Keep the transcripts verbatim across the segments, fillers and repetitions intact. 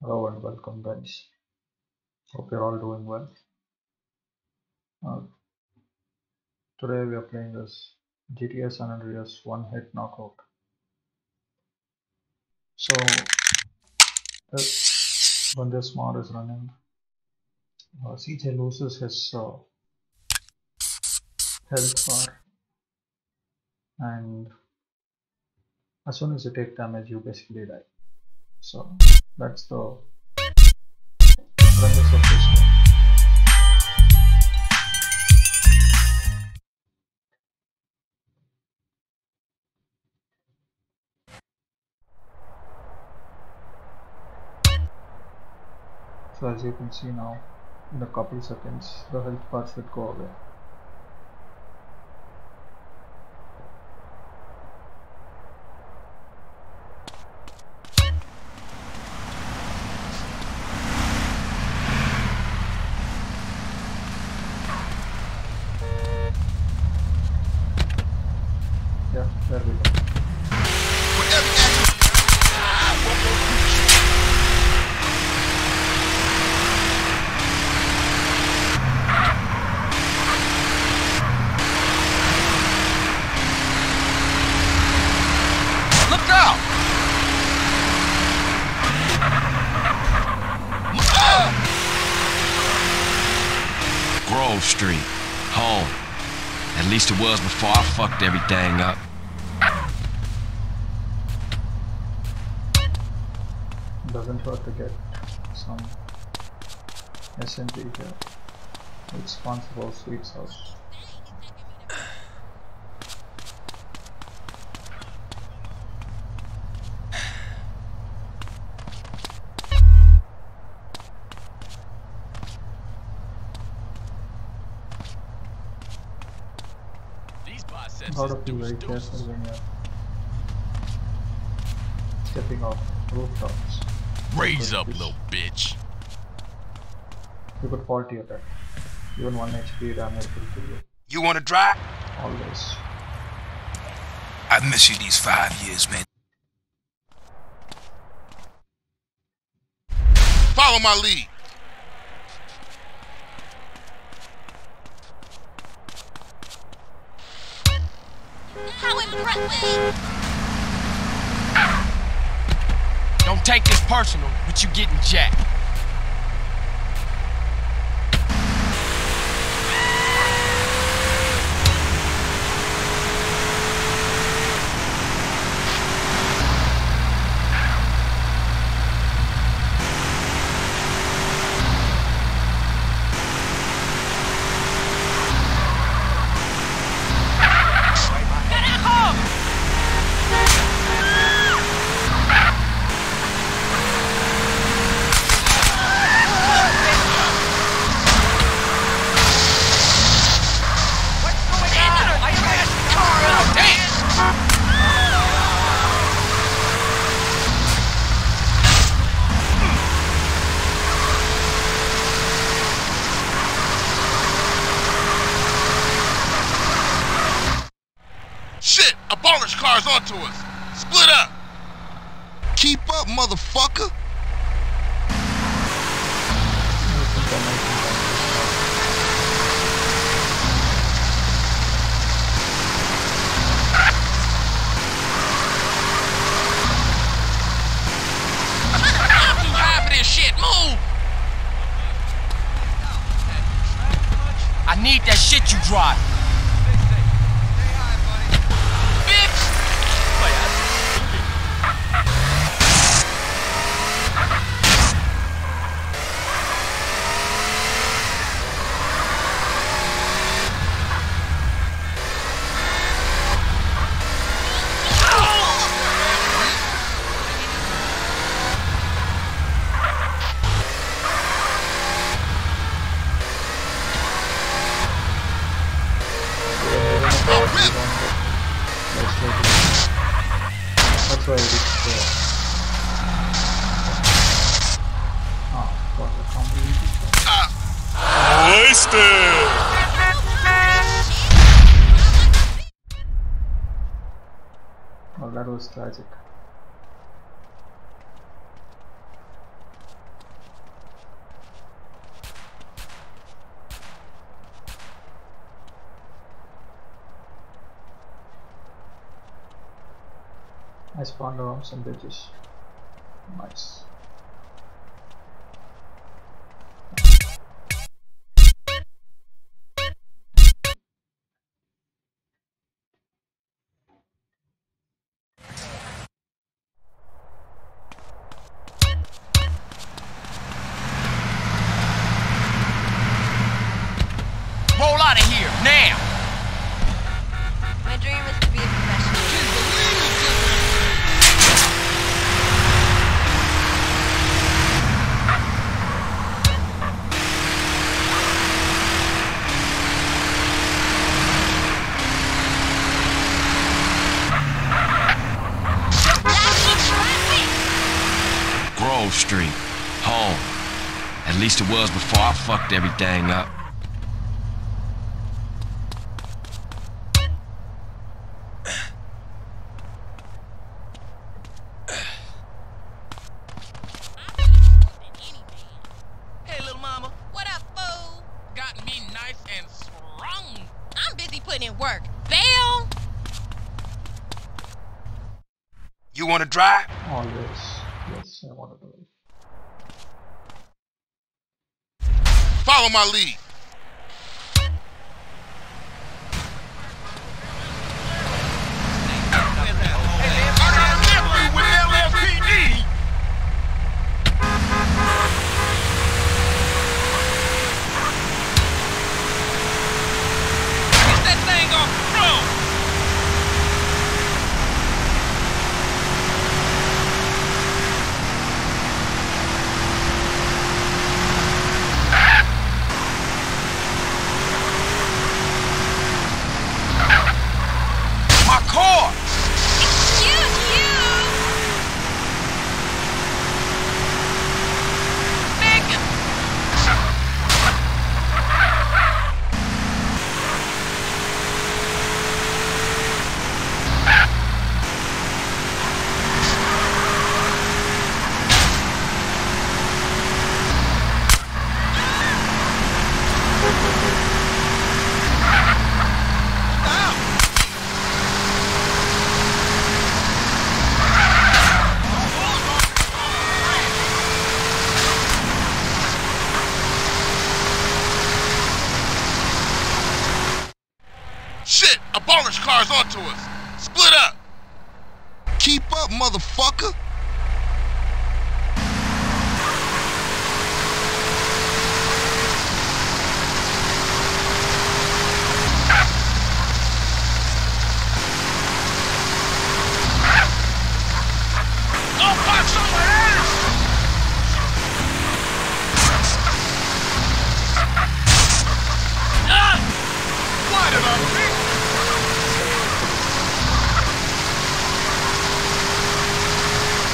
Hello and welcome, guys. Hope you're all doing well. Uh, Today we are playing this G T A San Andreas One Hit Knockout. So, uh, when this mod is running, uh, C J loses his uh, health bar, and as soon as you take damage, you basically die. So, that's the premise of this game. So as you can see now, in a couple seconds, the health bar should go away. Yeah, there we go. Look out! Grove Street, home. At least it was before I fucked everything up. Doesn't hurt to get some S M P here. It's sponsored by Sweet's house. Gotta be very careful when you're stepping off rooftops. Raise up, little bitch. You could fall to your death. Even one H P damage will kill you. You wanna drive? Always. I've missed you these five years, man. Follow my lead. How impressive! Don't take this personal, but you getting jacked. Shit, a baller's car's onto us. Split up. Keep up, motherfucker. I'm too high for this shit. Move! I need that shit you drive. That's why I reached there. Ah, got the comprehensive. Wasted. Well, that was tragic. I spawned around some bitches. Nice. Roll out of here, now! My dream is to be a professional. Grove Street, home. At least it was before I fucked everything up. Hey, little mama, What up, fool? got me nice and strong. I'm busy putting in work. Bail? You wanna drive? Always. Yes, I want to do it. Follow my lead. I got a nephew with L S P D. Get that thing off the road. My car. Excuse you! Nigga. Shit, abolish cars onto us. Split up. Keep up, motherfucker. Go park somewhere else. Ah! Why did I pick?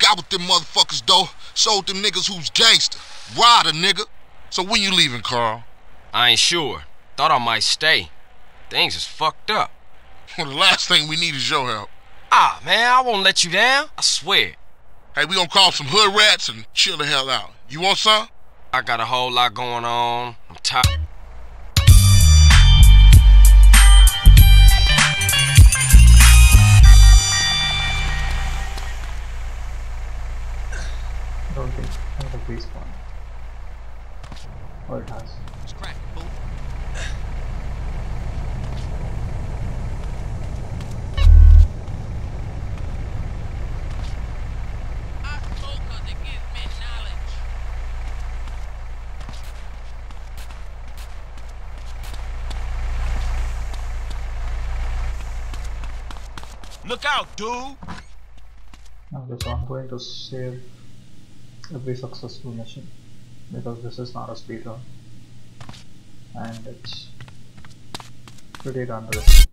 got with them motherfuckers, though. Sold them niggas who's gangster. Rider, nigga. So when you leaving, Carl? I ain't sure. Thought I might stay. Things is fucked up. Well, the last thing we need is your help. Ah, man, I won't let you down. I swear. Hey, we gonna call some hood rats and chill the hell out. You want some? I got a whole lot going on. I'm tired. I don't think I have a base point. Or it has. It's crack, fool. I spoke 'cause it gives me knowledge. Look out, dude! Okay, so I'm going to save every successful mission because this is not a speedrun and it's pretty damn risky.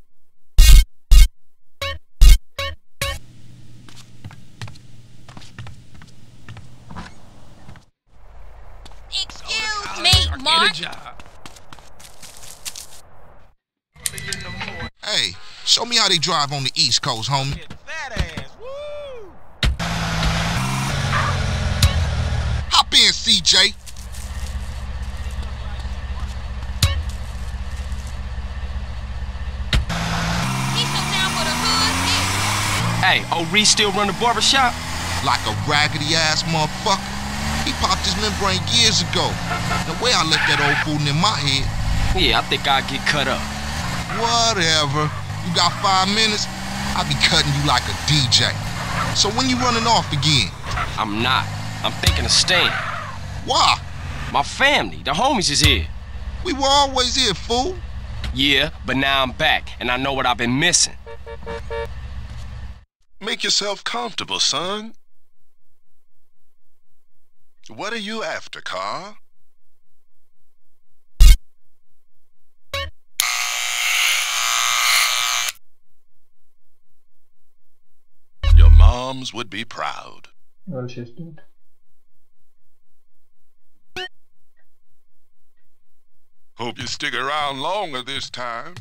Excuse me, Mark. Hey, show me how they drive on the East Coast, homie. Fat ass, woo! Hop in, C J. He's so down for the hood. Hey, old Reese still run the barbershop? Like a raggedy ass motherfucker. He popped his membrane years ago. The way I let that old fool in my head. Yeah, I think I'll get cut up. Whatever. You got five minutes? I'll be cutting you like a D J. So when you running off again? I'm not. I'm thinking of staying. Why? My family, the homies is here. We were always here, fool. Yeah, but now I'm back, and I know what I've been missing. Make yourself comfortable, son. What are you after, Carl? Your moms would be proud. Well, she's dead. Hope you stick around longer this time.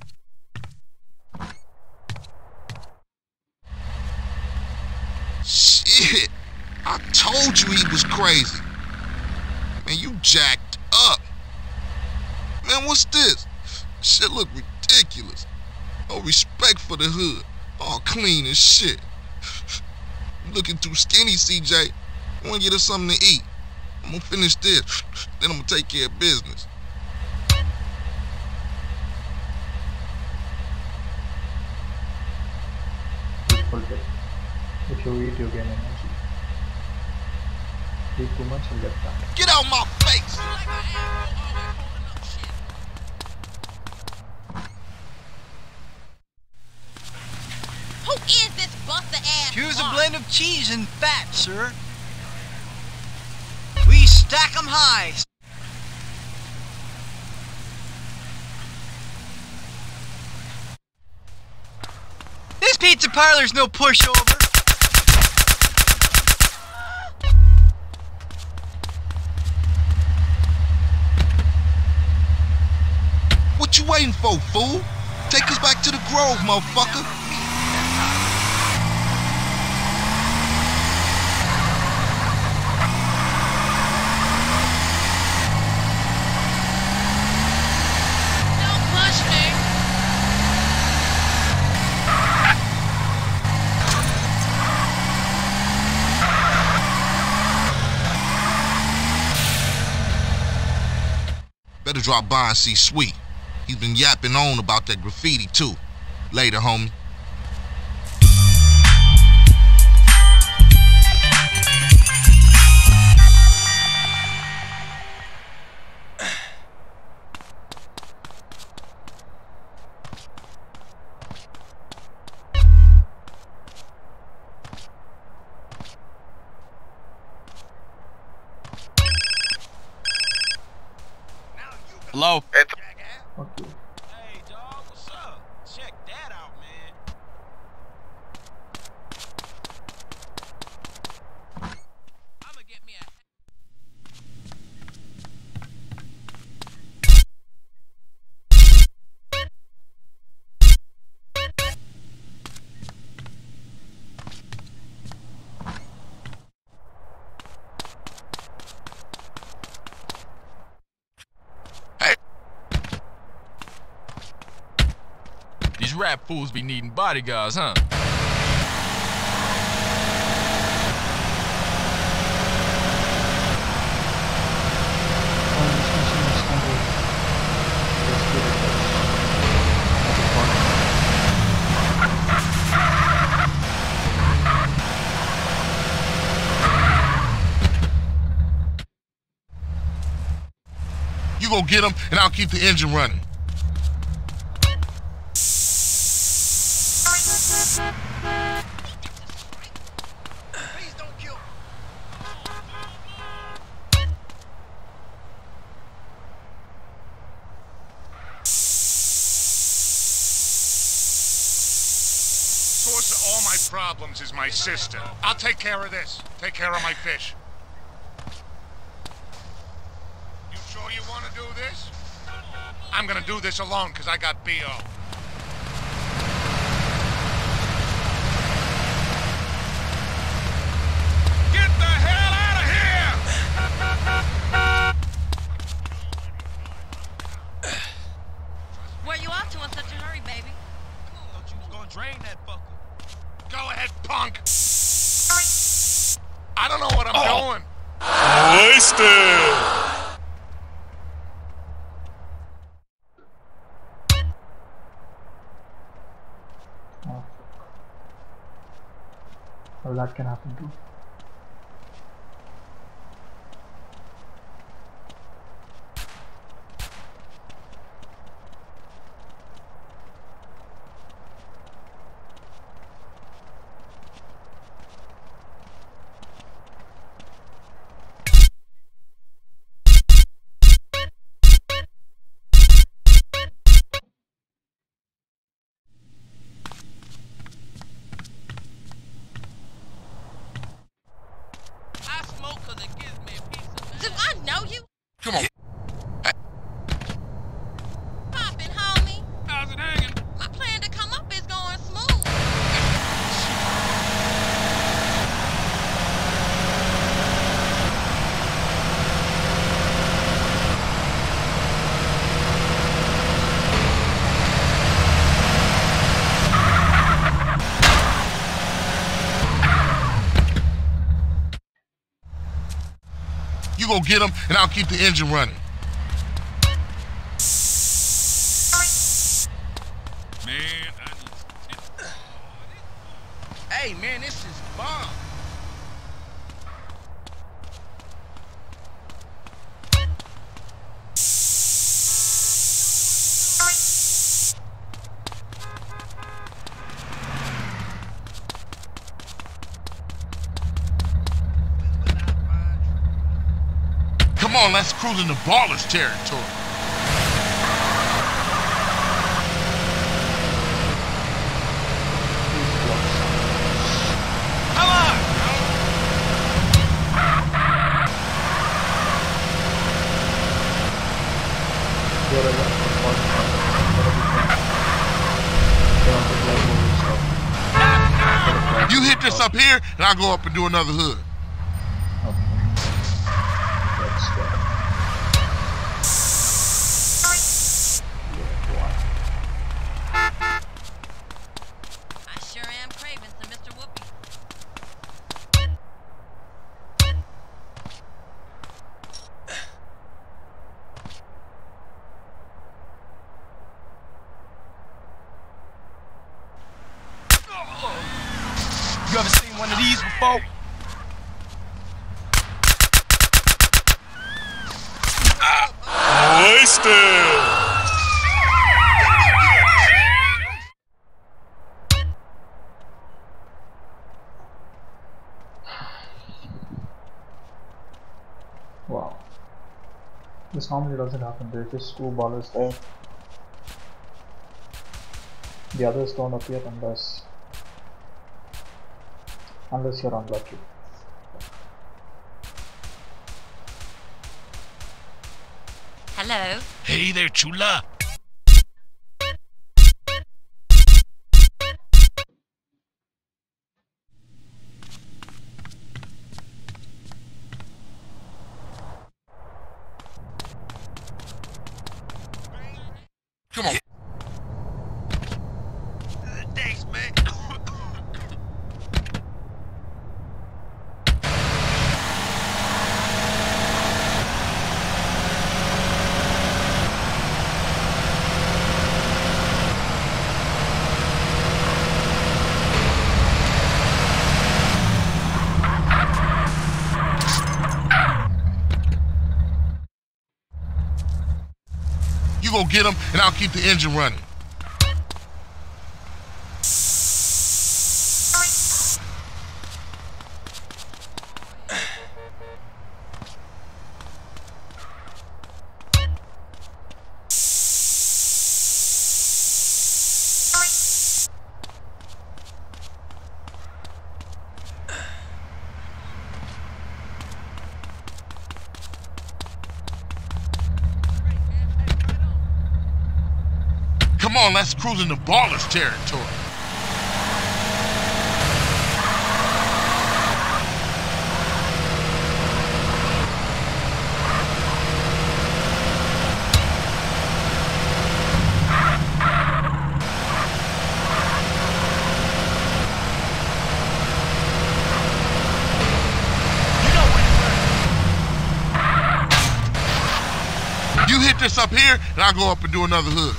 Shit. I told you he was crazy. Man, you jacked up. Man, what's this? Shit look ridiculous. No respect for the hood. All clean as shit. You looking too skinny, C J. I wanna get us something to eat. I'm gonna finish this, then I'm gonna take care of business. Full tip. If you eat, you gain energy. Eat too much, you'll get fat. Get out my face! Like an arrow, always holding up shit. Who is this buster ass? Choose a Mark? blend of cheese and fat, sir. We stack 'em high. This pizza parlor's no pushover. What you waiting for, fool? Take us back to the Grove, motherfucker. Don't push me. Better drop by and see Sweet. He's been yapping on about that graffiti, too. Later, homie. Hello? Okay. Hey, dog, what's up? Check that out, man. rap fools be needing bodyguards, huh? You go get him, and I'll keep the engine running. Please don't kill me. Source of all my problems is my sister. I'll take care of this. Take care of my fish. You sure you want to do this? I'm gonna do this alone because I got B O. Get the hell out of here! Where you off to in such a hurry, baby? Thought you was gonna drain that fucker. Go ahead, punk! I don't know what I'm doing. Wasted! Oh. Well, that can happen too. I smoke cause it gives me a piece of Do I know you? Come on. Poppin', homie. How's it hanging? My plan to come up is going smooth. You go get him, and I'll keep the engine running. Man, I need Hey, man, this is bomb. Come on, let's cruise into baller's territory. Come on! You hit this up here, and I'll go up and do another hood. Let's go. I sure am craving some Mister Whoopi. You ever seen one of these before? Wasted! Wow. This normally doesn't happen. There's just two ballers there. The others don't appear unless unless you're unlucky. Hello. Hey there, chula. Come on. You go get them, and I'll keep the engine running. Come on, let's cruise into Baller's territory. You hit this up here, and I'll go up and do another hood.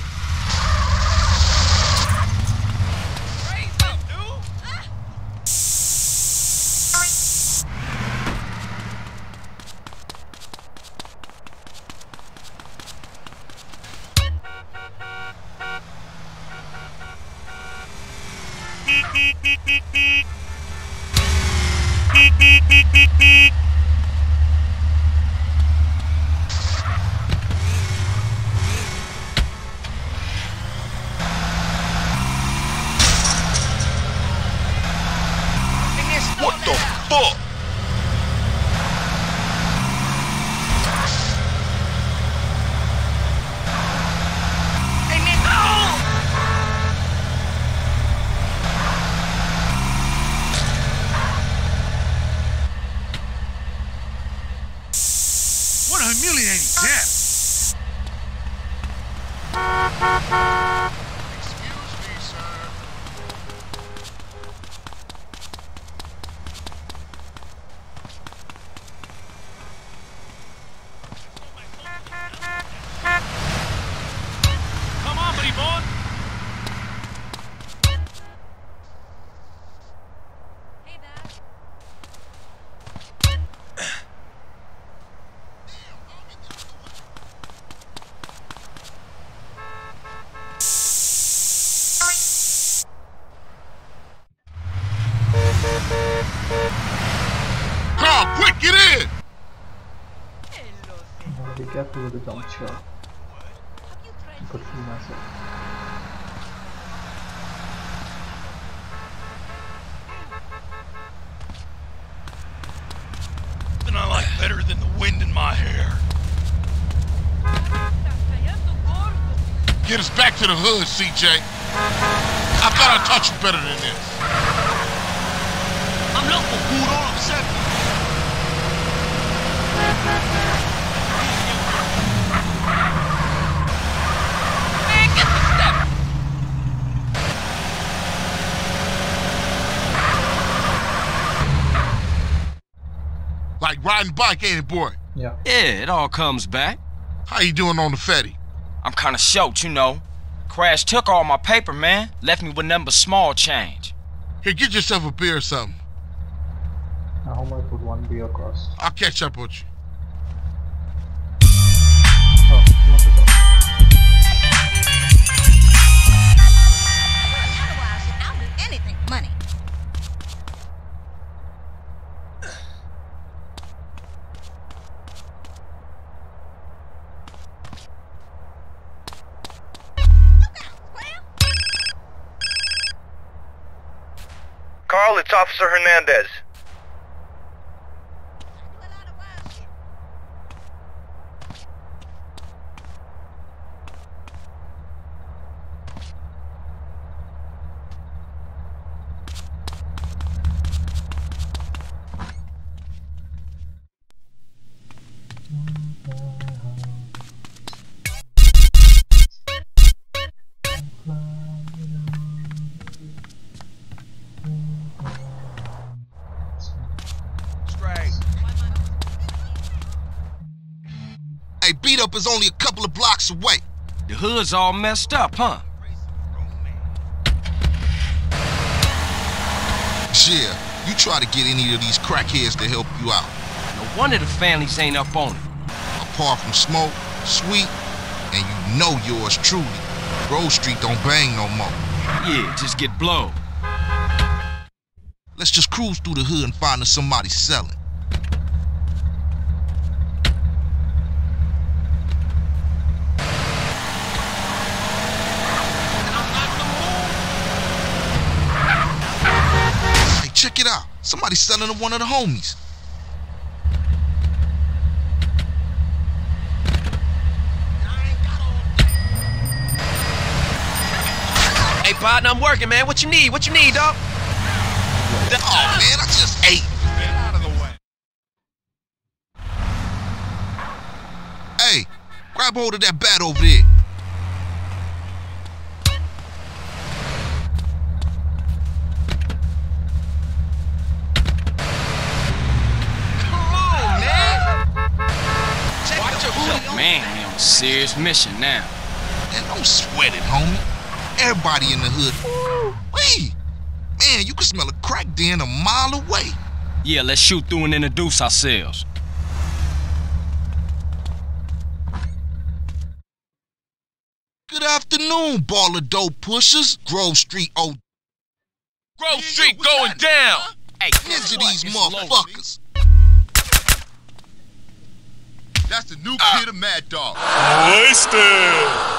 What the fuck? What a humiliating death! Excuse me, sir. Come on, buddy boy. Hey, Dad. Carl, quick, get in! Gotta be careful with the jump shot. I could feel myself. Nothing I like better than the wind in my hair. Get us back to the hood, C J. I thought I taught you better than this. I'm local, fool, don't upset me. Man, get the step. Like riding bike, ain't it, boy? Yeah. Yeah, it all comes back. How you doing on the Fetty? I'm kinda short, you know. Crash took all my paper, man. Left me with nothing but small change. Here, get yourself a beer or something. Now how much would one beer cost? I'll catch up with you. Oh, you want to go? Otherwise, I'll do anything for money. Carl, it's Officer Hernandez. Hey, beat up is only a couple of blocks away. The hood's all messed up, huh? Yeah, you try to get any of these crackheads to help you out. No wonder the families ain't up on it. Apart from Smoke, Sweet, And you know yours truly. Grove Street don't bang no more. Yeah, just get blown. Let's just cruise through the hood and find us somebody selling. Hey, check it out. Somebody's selling to one of the homies. Hey, partner, I'm working, man. What you need? What you need, dog? Oh, man, I just ate. Get out of the way. Hey, grab hold of that bat over there. Come on, man. Check Watch the yourself, booty. man. We on a serious mission now. Man, don't sweat it, homie. Everybody in the hood. Wait. Man, you can smell a crack den a mile away. Yeah, let's shoot through and introduce ourselves. Good afternoon, baller dope pushers. Grove Street O. Grove Street going down! Hey, Ninja these motherfuckers. That's the new kid of Mad Dog. Wasted!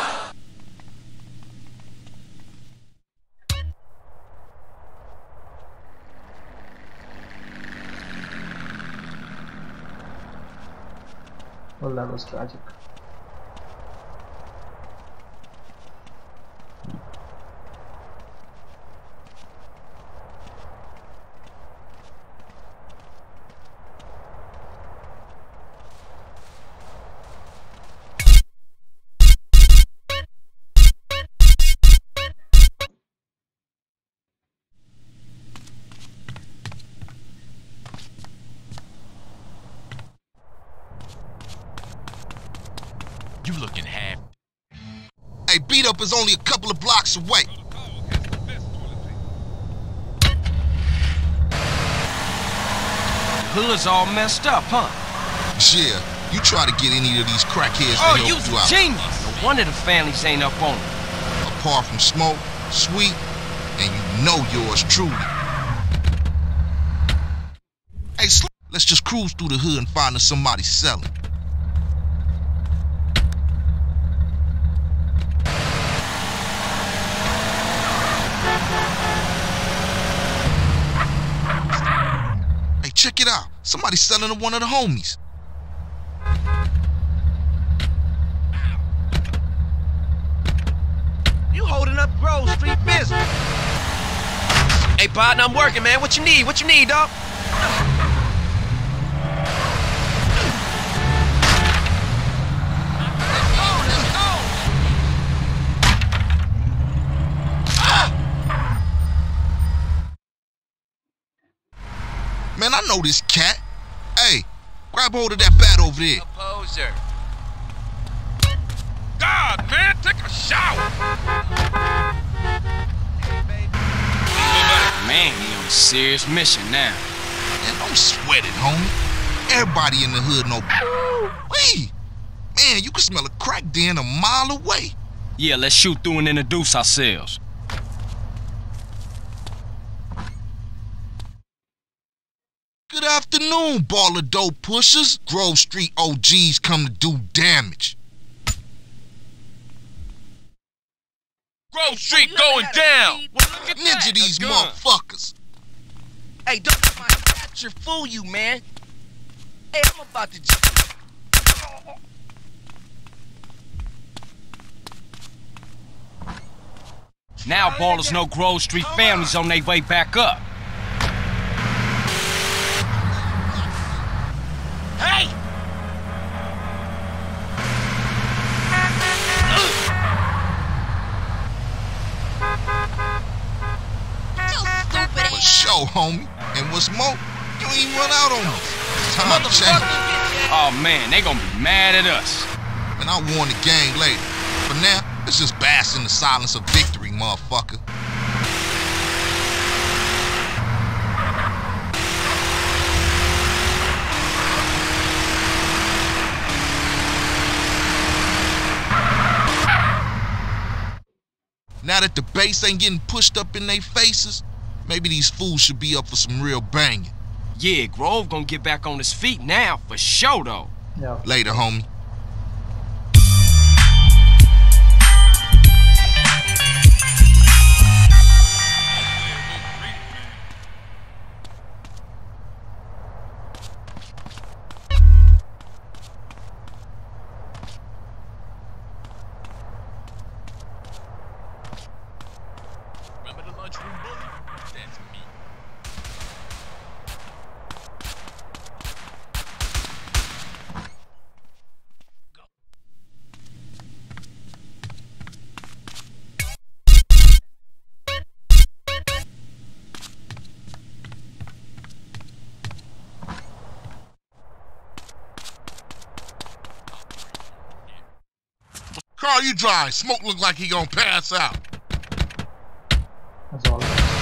Well, that was tragic. You looking half. Hey, beat up is only a couple of blocks away. The hood's all messed up, huh? Yeah, you try to get any of these crackheads Oh, to help you's you a out. genius. No wonder the families ain't up on it. Apart from Smoke, Sweet, and you know yours truly. Hey, sl let's just cruise through the hood and find us somebody selling. Hey, check it out. Somebody's selling to one of the homies. You holding up Grove Street business. Hey, partner, I'm working, man. What you need? What you need, dog? Man, I know this cat. Hey, grab hold of that bat over there. A poser. God, man, take a shower. Man, we on a serious mission now. Man, don't sweat it, homie. Everybody in the hood know. Wait, man, you can smell a crack den a mile away. Yeah, let's shoot through and introduce ourselves. Good afternoon, baller dope pushers. Grove Street O Gs come to do damage. Grove Street going down! Ninja these motherfuckers. Hey, don't let my stature fool you, man. Hey, I'm about to. Now ballers know Grove Street families on their way back up. Hey! For sure, homie. And what's more, you ain't even run out on me. Time to change. Oh man, they gonna be mad at us. And I'll warn the gang later. For now, let's just bask in the silence of victory, motherfucker. Now that the bass ain't getting pushed up in their faces, maybe these fools should be up for some real banging. Yeah, Grove gonna get back on his feet now, for sure though. Yeah. Later, homie. Remember the lunchroom bully? That's me. Carl, you dry. Smoke look like he gonna pass out. That's all.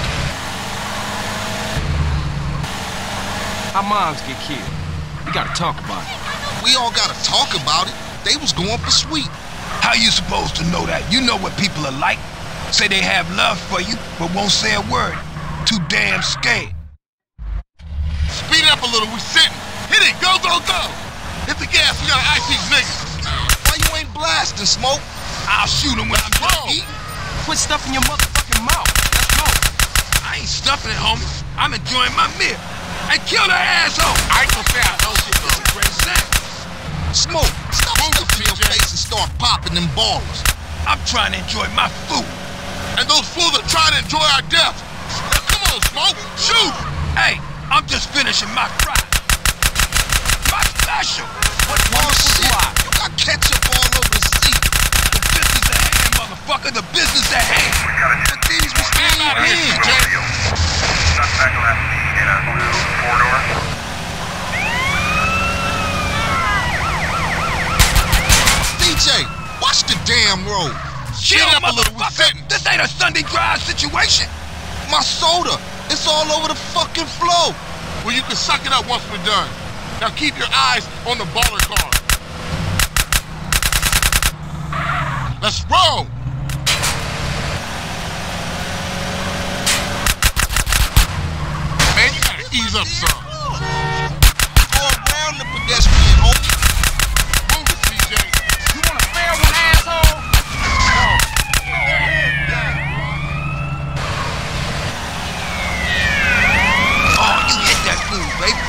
Our moms get killed. We gotta talk about it. We all gotta talk about it. They was going for sweet. How you supposed to know that? You know what people are like. Say they have love for you, but won't say a word. Too damn scared. Speed it up a little, we sitting. Hit it, go, go, go. Hit the gas, we gotta ice these niggas. Why you ain't blasting, Smoke? I'll shoot him when I'm done eating. Quit stuffing your motherfucking mouth. Let's go. I ain't stuffing it, homie. I'm enjoying my meal. Hey, kill that asshole! I ain't gonna say I know shit, It's a great snack. Smoke, stop stuffing your face and start popping them ballers. I'm trying to enjoy my food. And those fools are trying to enjoy our death. Now, come on, Smoke, shoot! Hey, I'm just finishing my fry. My special. What oh, shit? You got ketchup all over the seat. The business at hand, motherfucker. The business at hand. But these was in here, Jay. Suspect left in a blue four-door. D J, watch the damn road. Chill, up a little, we motherfucker. sitting. This ain't a Sunday drive situation. My soda, it's all over the fucking floor. Well, you can suck it up once we're done. Now keep your eyes on the baller car. Let's roll. Man, you gotta ease up some. Go around the pedestrian, homie. Move it, C J. You want a fair one, asshole? Oh, you hit that fool, baby.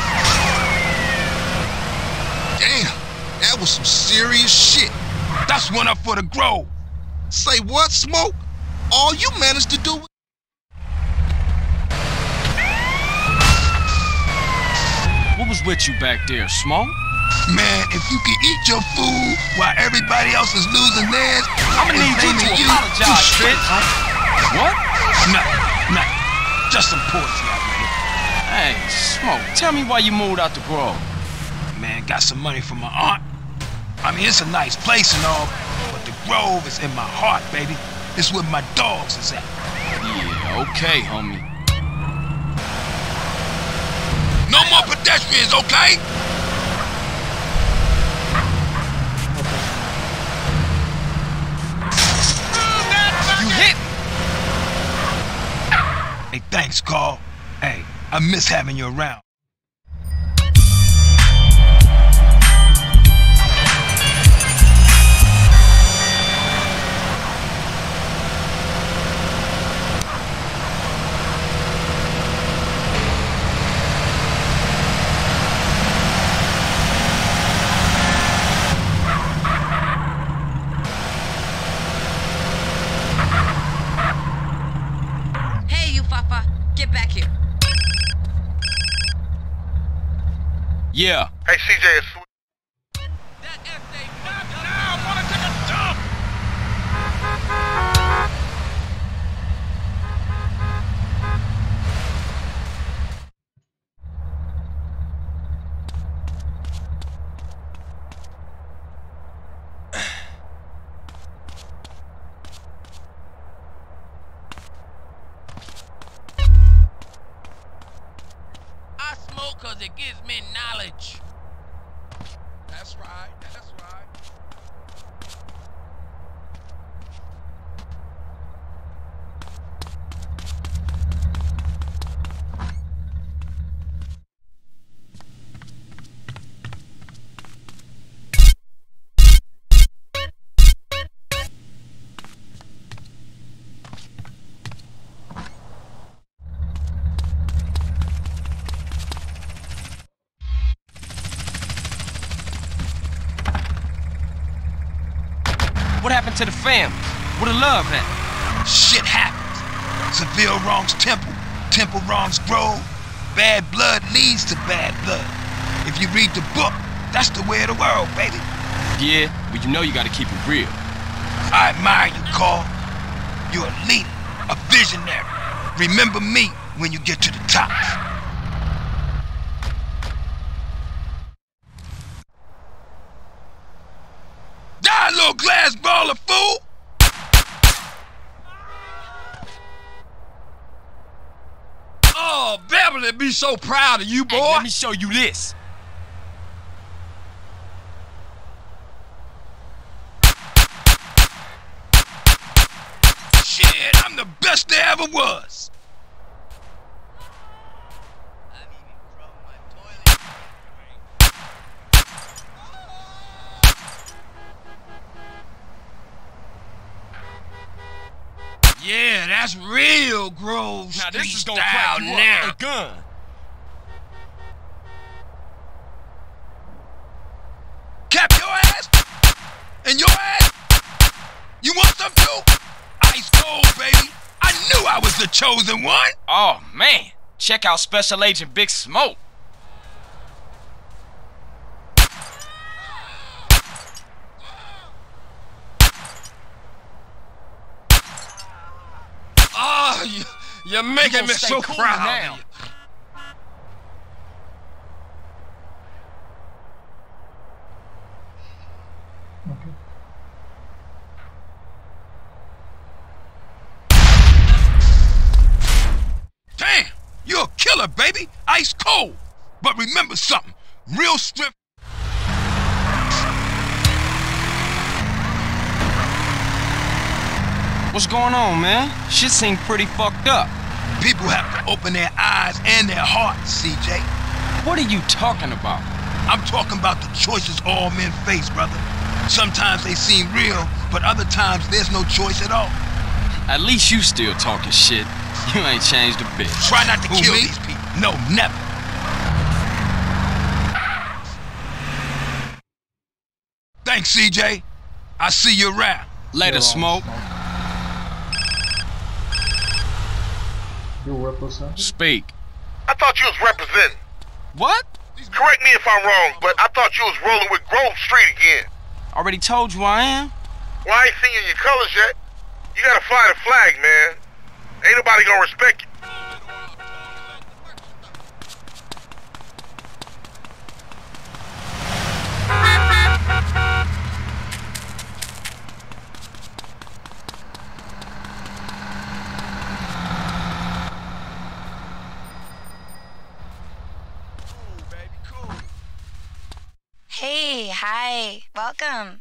Damn, that was some serious shit. That's one up for the Grove. Say what, Smoke? All you managed to do. What was with you back there, Smoke? Man, if you can eat your food while everybody else is losing theirs, I'ma need you to apologize, bitch. What? Nothing, nothing. Just some poetry I read. Hey, Smoke, tell me why you moved out the Grove. Man, got some money from my aunt. I mean, it's a nice place and all, but the Grove is in my heart, baby. It's where my dogs is at. Yeah, okay, homie. No more pedestrians, okay? You hit! Hey, thanks, Carl. Hey, I miss having you around. Yeah. Hey, C J, it's sweet. That S A knocked down. Wanna take a dump? I smoke cause it gives me knowledge. That's right, that's right. What happened to the family? Where the love at? Shit happens. Seville wrongs Temple, Temple wrongs Grove. Bad blood leads to bad blood. If you read the book, that's the way of the world, baby. Yeah, but you know you gotta keep it real. I admire you, Carl. You're a leader, a visionary. Remember me when you get to the top. Die, little glass baller, fool! Oh, Beverly be so proud of you, boy. Hey, let me show you this. Shit, I'm the best there ever was. Yeah, that's real Grove Now Street this is gonna style crack you now. up. A gun. Cap your ass? And your ass? You want some too? Ice cold, baby. I knew I was the chosen one. Oh, man. Check out Special Agent Big Smoke. Oh, you, you're making You me gonna stay so cool proud now. of you. Okay. Damn, you're a killer, baby. Ice cold. But remember something. Real strength. What's going on, man? Shit seemed pretty fucked up. People have to open their eyes and their hearts, C J. What are you talking about? I'm talking about the choices all men face, brother. Sometimes they seem real, but other times there's no choice at all. At least you still talking shit. You ain't changed a bit. Try not to Who, kill me? these people. No, never. Thanks, C J. I see you around. Later, You're Smoke. wrong, You represent? Speak. I thought you was representing. What? Correct me if I'm wrong, but I thought you was rolling with Grove Street again. Already told you I am. Well, I ain't seen you in your colors yet. You gotta fly the flag, man. Ain't nobody gonna respect you. Hey, hi, welcome.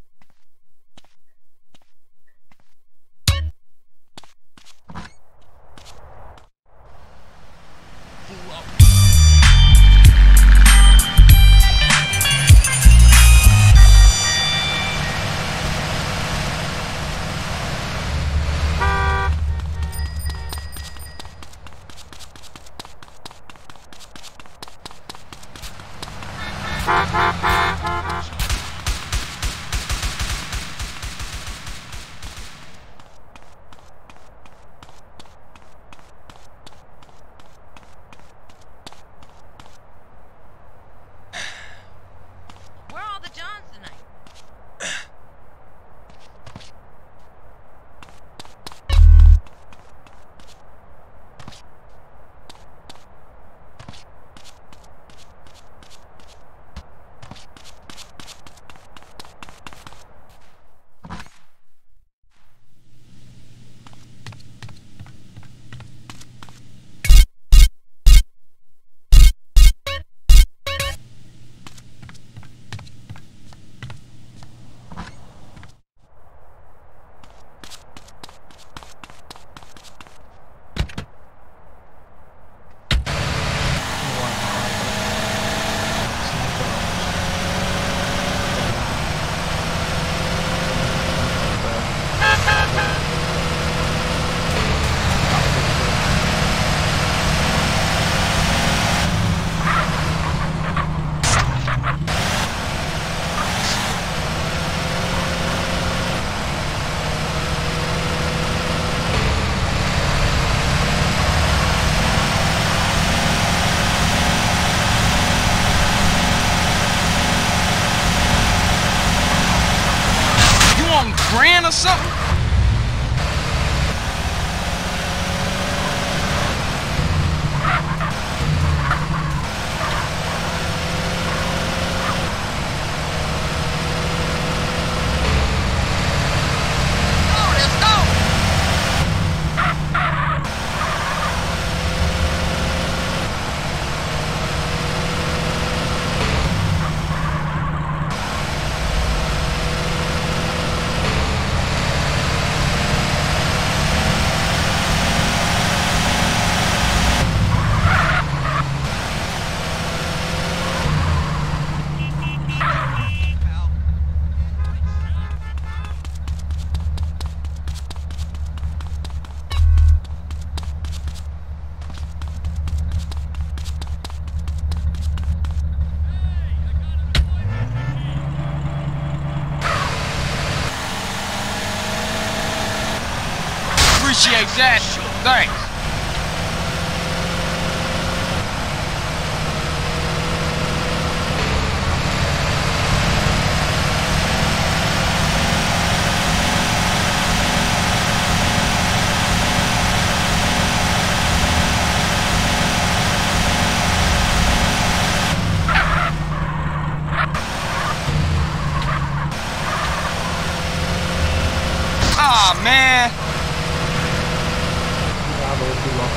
Appreciate that. Thanks. Aw, man. Yeah, but it's too long.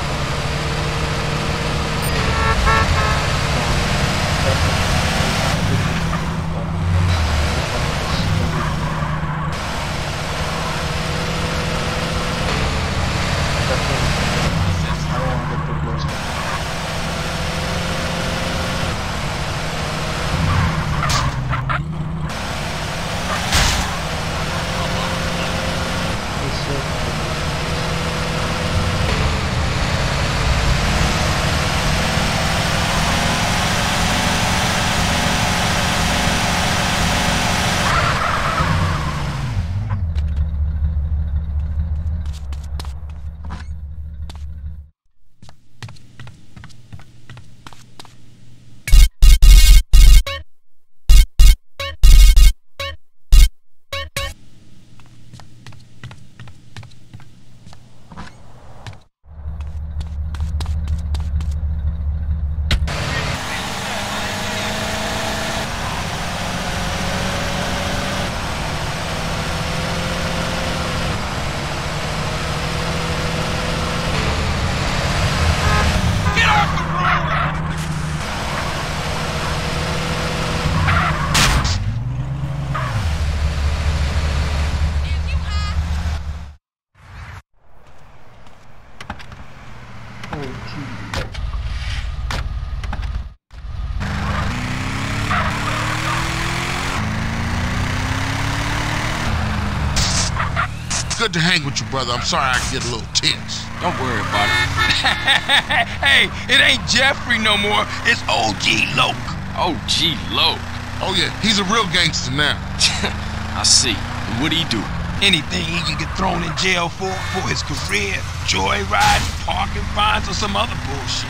I don't want to get too close. Good to hang with you, brother. I'm sorry I get a little tense. Don't worry about it. Hey, it ain't Jeffrey no more. It's O G Loke. O G Loke. Oh yeah, he's a real gangster now. I see. And what'd he do? Anything he can get thrown in jail for, for his career, joyriding, parking fines, or some other bullshit.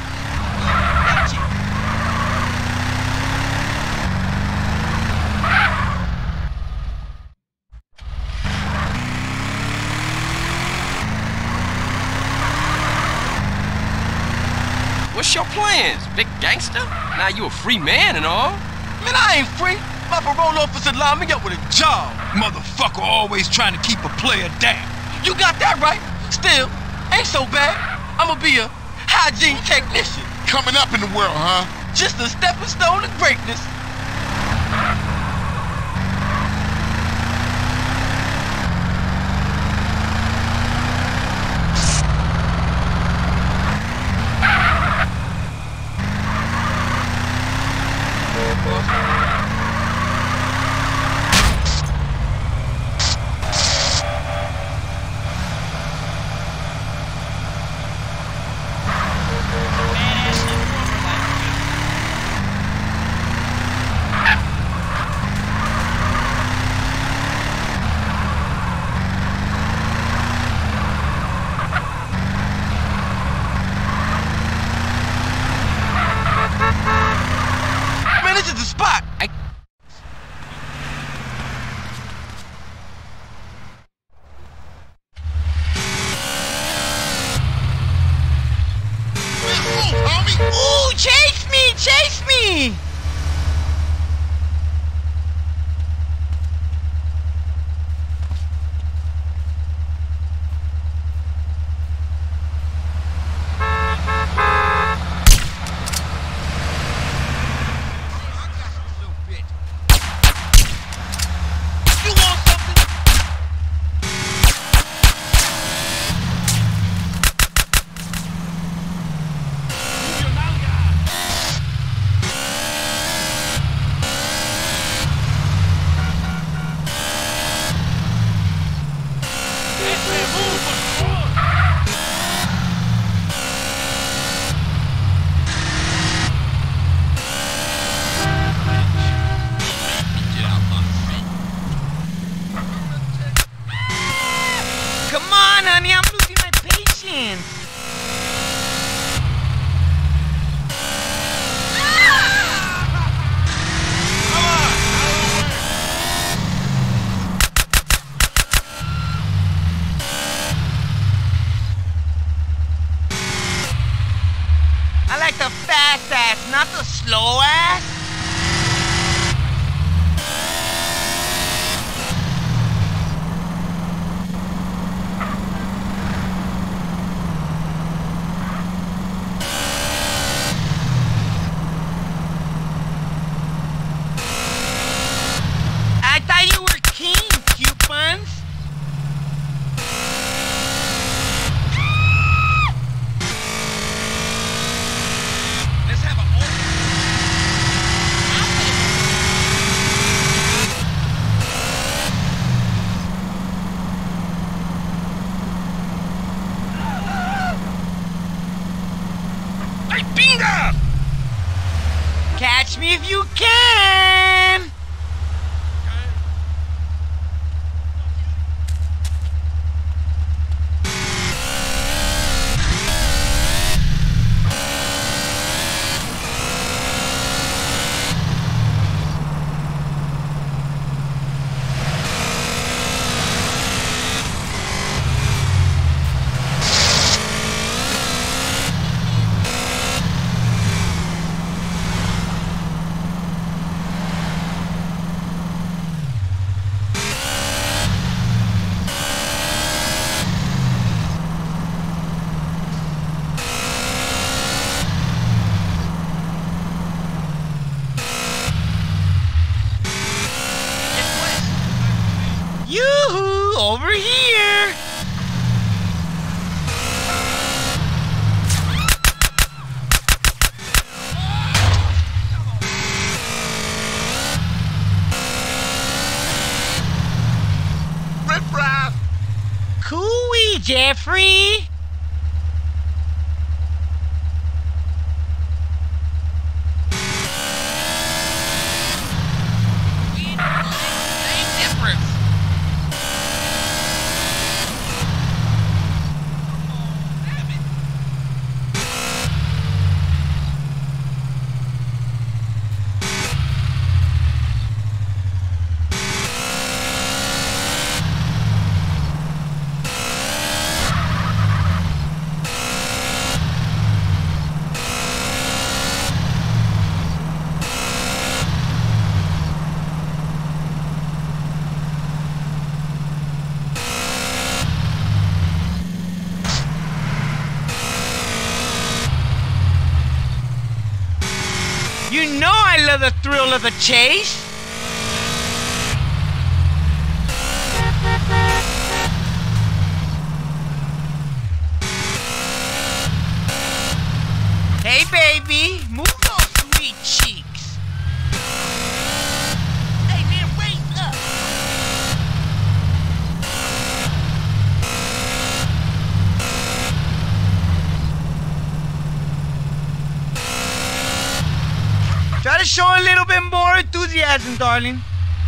What's your plans, big gangster? Now you a free man and all. Man, I ain't free. My parole officer lined me up with a job. Motherfucker always trying to keep a player down. You got that right. Still, ain't so bad. I'ma be a hygiene technician. Coming up in the world, huh? Just a stepping stone to greatness. Ooh, chase me, chase me! I like the fast ass, not the slow ass. I thought you were king, coupons. Let's have a Hey, bingo! Catch me if you can. Yoo-hoo! Over here! Riff-raff! Cooey, Jeffrey! Ain't different. You know I love the thrill of the chase! Hey baby, move those sweet cheeks! Hey man, wait up. Try to show a little bit more enthusiasm, darling.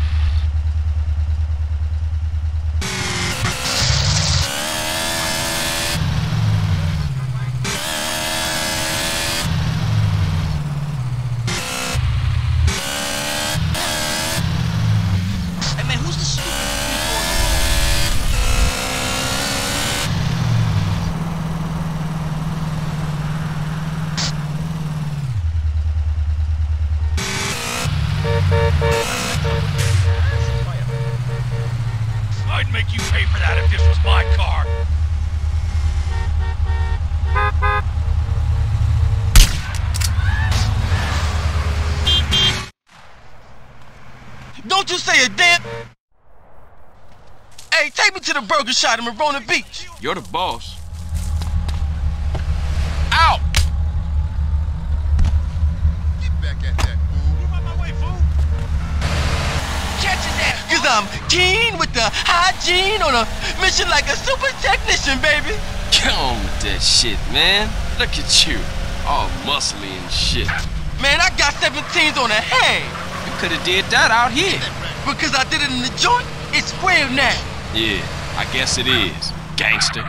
Hey man, who's the stupid I'd make you pay for that if this was my car. Don't you say a damn... Hey, take me to the burger shop in Marona Beach. You're the boss. Ow! Get back at that fool. Move out my way, fool. Catch his ass. Cause I'm keen with the hygiene on a mission like a super technician, baby. Come on with that shit, man. Look at you. All muscly and shit. Man, I got seventeens on the hand. You could have did that out here. Because I did it in the joint, it's square now. Yeah, I guess it is, gangster.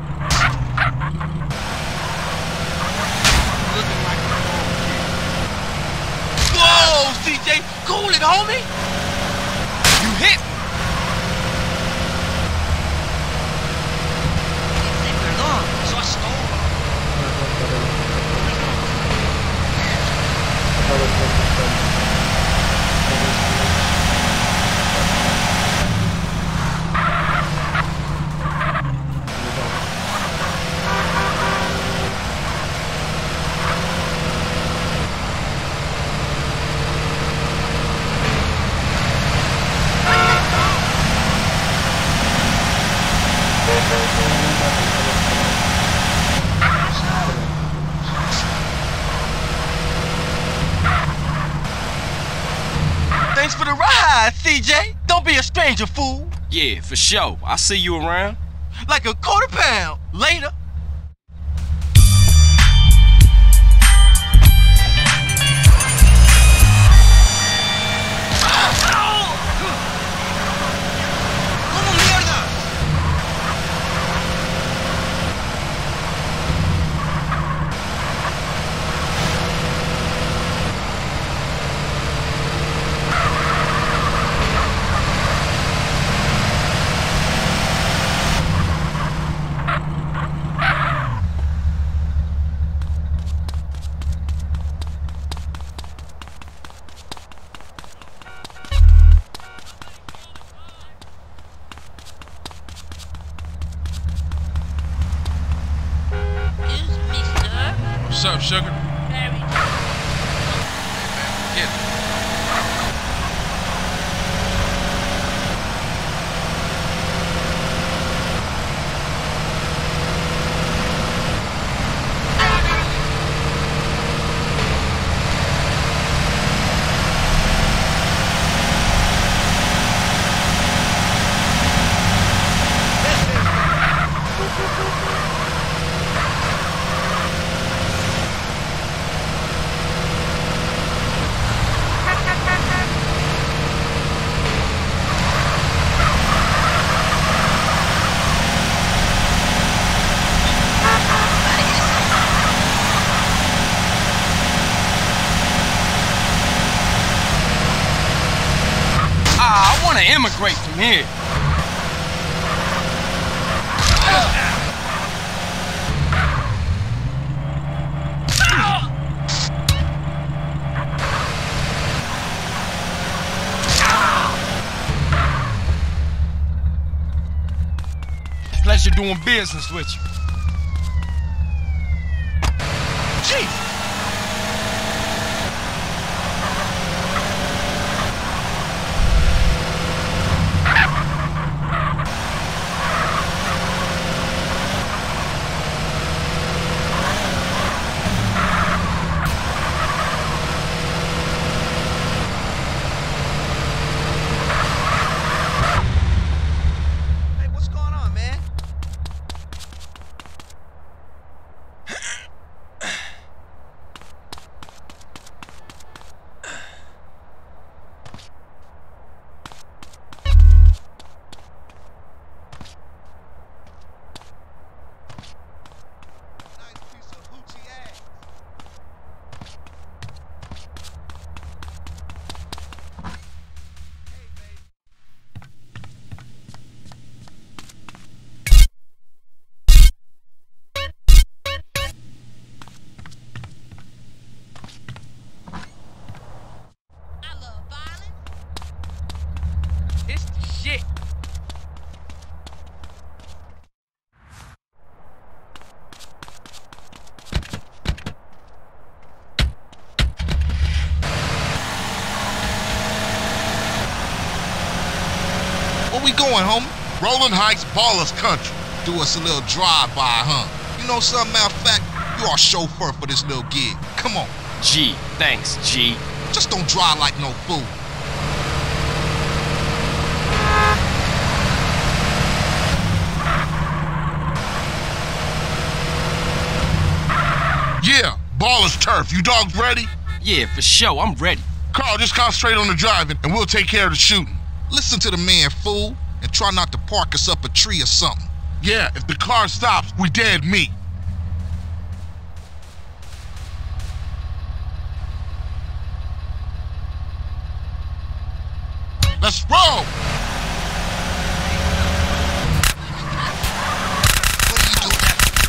Whoa, C J, cool it, homie. You hit. So I stole Alright, C J, don't be a stranger, fool. Yeah, for sure. I'll see you around. Like a quarter pound. Later. What's up, sugar? Very Get it. I want to immigrate from here. Pleasure doing business with you. Chief! Hey, what's going on, man? Nice piece of hoochie ass. Hey, baby. I love violence. It's the shit. Where we going, homie? Rolling Heights, Ballers Country. Do us a little drive-by, huh? You know something, matter of fact, you our chauffeur for this little gig. Come on. G, thanks, G. Just don't drive like no fool. Yeah, Ballers Turf. You dogs ready? Yeah, for sure. I'm ready. Carl, just concentrate on the driving and we'll take care of the shooting. Listen to the man, fool, and try not to park us up a tree or something. Yeah, if the car stops, we dead meat. Let's roll! What are you doing?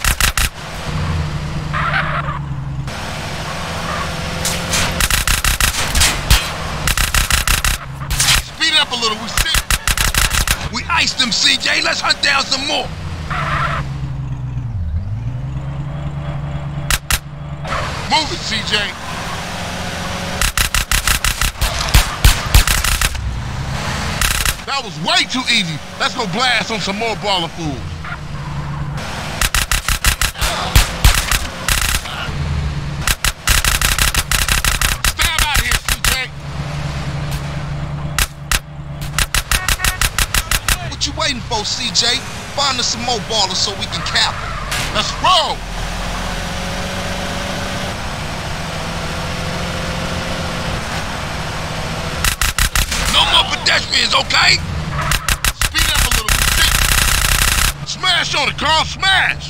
Speed it up a little, we see. We iced them, C J. Let's hunt down some more. Move it, C J. That was way too easy. Let's go blast on some more baller fools. Stand out here, C J. waiting for, C J? Find us some more ballers so we can cap them. Let's roll! No more pedestrians, okay? Speed up a little bit. Smash on it, Carl, smash!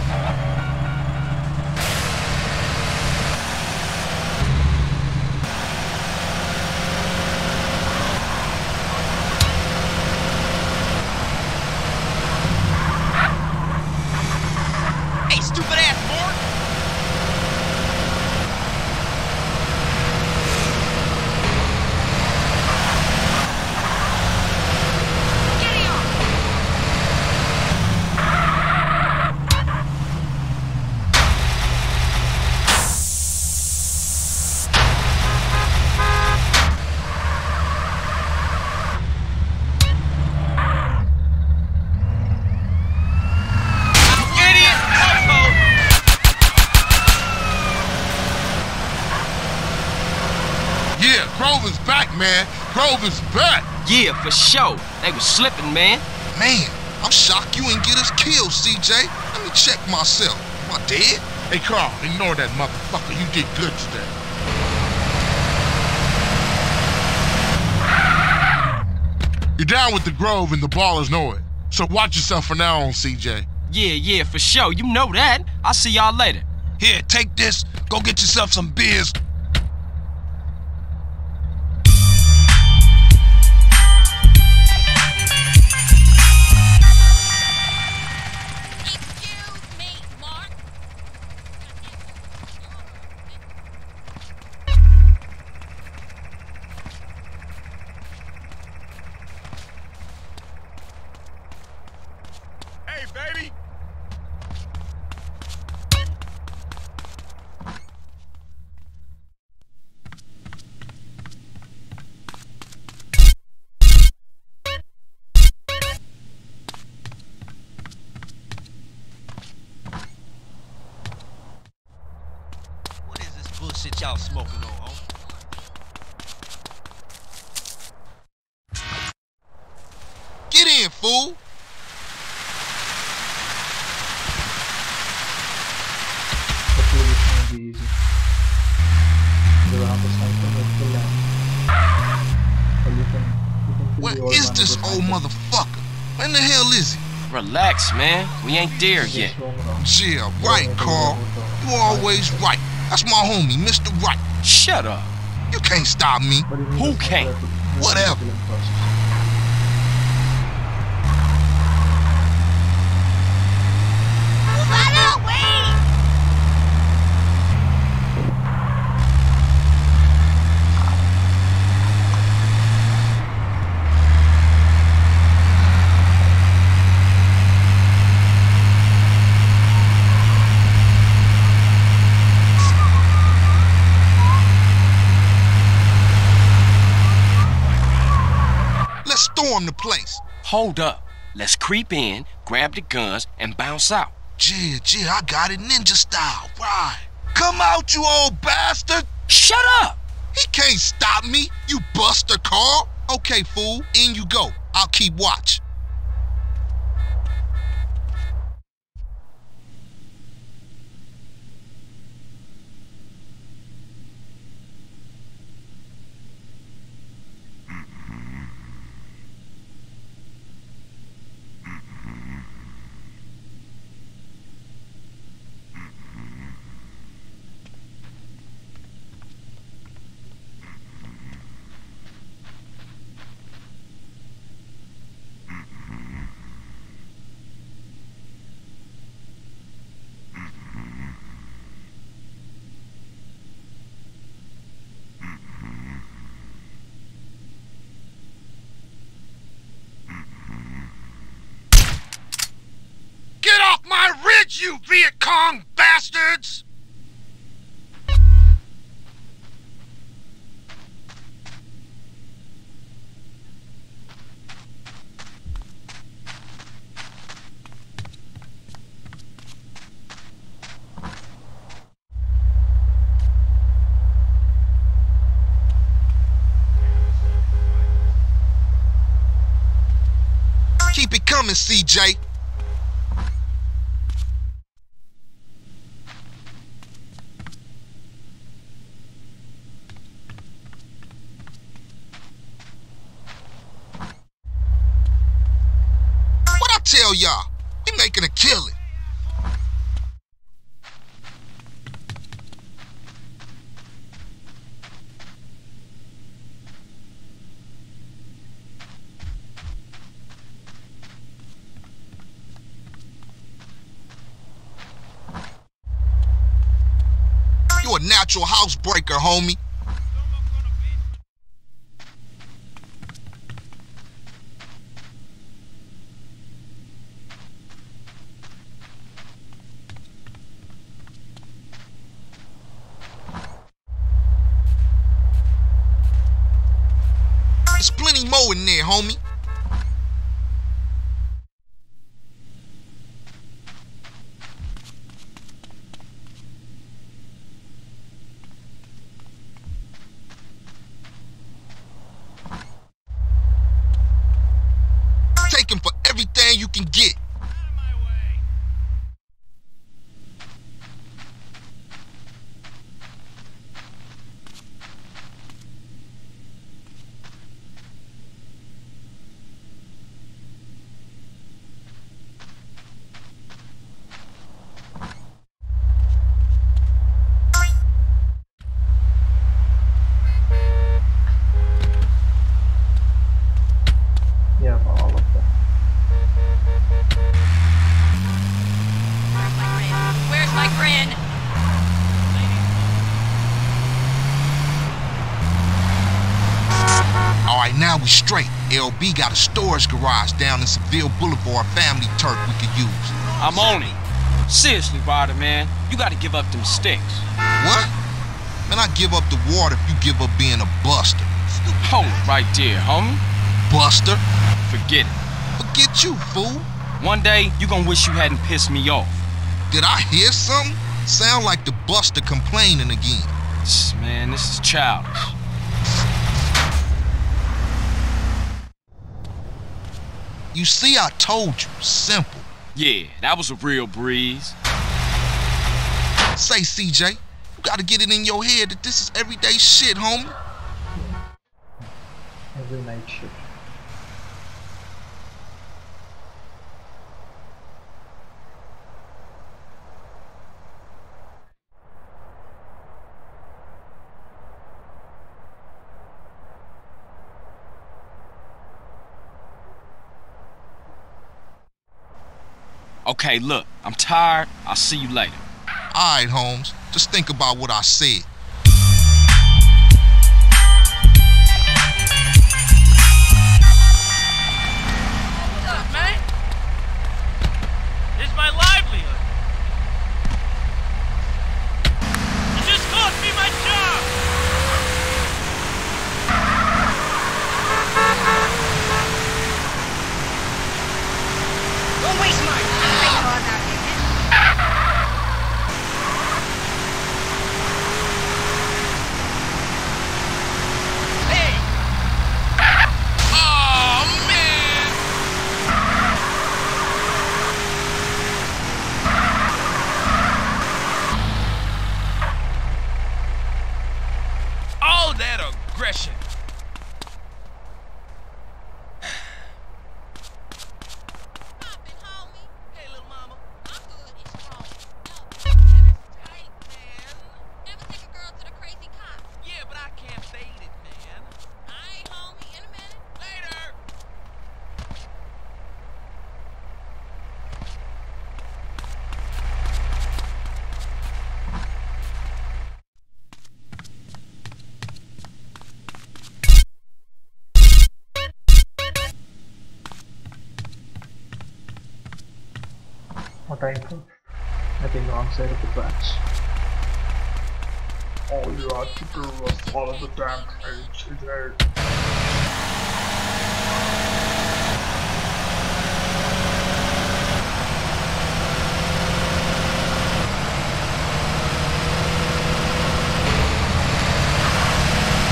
Hey, stupid ass Mort! Yeah, Grover's back, man. Grover's back. Yeah, for sure. They was slipping, man. Man, I'm shocked you ain't get us killed, C J. Let me check myself. Am I dead? Hey, Carl, ignore that motherfucker. You did good today. You're down with the Grove and the ballers know it. So watch yourself from now on, C J. Yeah, yeah, for sure. You know that. I'll see y'all later. Here, take this. Go get yourself some beers. Excuse me, Mark. Hey, baby! What is this bullshit y'all smoking on, huh? Get in, fool. Hopefully this won't be easy. Because I have to sniper the full line. But you can, you can kill Where the old is man this with old sniper. motherfucker? When the hell is he? Relax, man. We ain't there Just yet. roam around. Yeah, right, Carl. You always right. That's my homie, Mister Right. Shut up. You can't stop me. But you need Who a sniper can't? to- you Whatever. need to kill him first. Brother, wait! Let's storm the place. Hold up. Let's creep in, grab the guns, and bounce out. Yeah, yeah, I got it ninja style. Right. Come out, you old bastard. Shut up! He can't stop me, you buster, Carl. Okay, fool, in you go. I'll keep watch. Get off my ridge, you Viet Cong bastards! Keep it coming, C J. What I tell y'all? We making a killing. You a natural housebreaker, homie. There's plenty more in there, homie. Take him for everything you can get. Yeah, all of them. Where's my grin? Alright, now we straight. L B got a storage garage down in Seville Boulevard, family turf we could use. I'm on it. Seriously, Ryder, man. You gotta give up them sticks. What? Man, I give up the water if you give up being a buster. Hold it right there, homie. Buster? Forget it. Forget you, fool. One day, you gonna wish you hadn't pissed me off. Did I hear something? Sound like the buster complaining again. Man, this is childish. You see, I told you. Simple. Yeah, that was a real breeze. Say, C J, you gotta get it in your head that this is everyday shit, homie. Every night shit. Okay, look, I'm tired. I'll see you later. Alright, Holmes. Just think about what I said. What's up, man? This is my livelihood. You just cost me my job. Don't waste mine. Aggression. Hey, little mama. I'm good and strong. No, tight, man. Never take a girl to the crazy cop. Yeah, but I can't fade it, man. Alright, homie, in a minute. Later. What time for? I think wrong side of the tracks. All you had to do was follow the damn train, C J.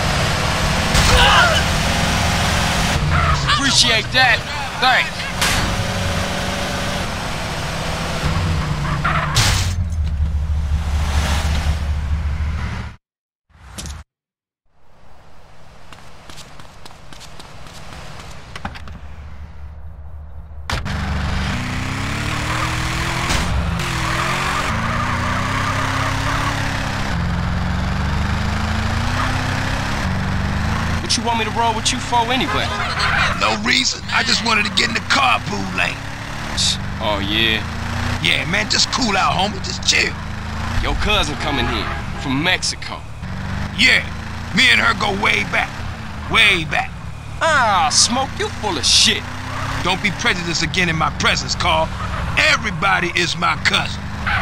Appreciate that. Thanks. you want me to roll with you for anyway? No reason. I just wanted to get in the carpool lane. Oh, yeah? Yeah, man, just cool out, homie. Just chill. Your cousin coming here from Mexico. Yeah, me and her go way back. Way back. Ah, Smoke, you full of shit. Don't be prejudiced again in my presence, Carl. Everybody is my cousin.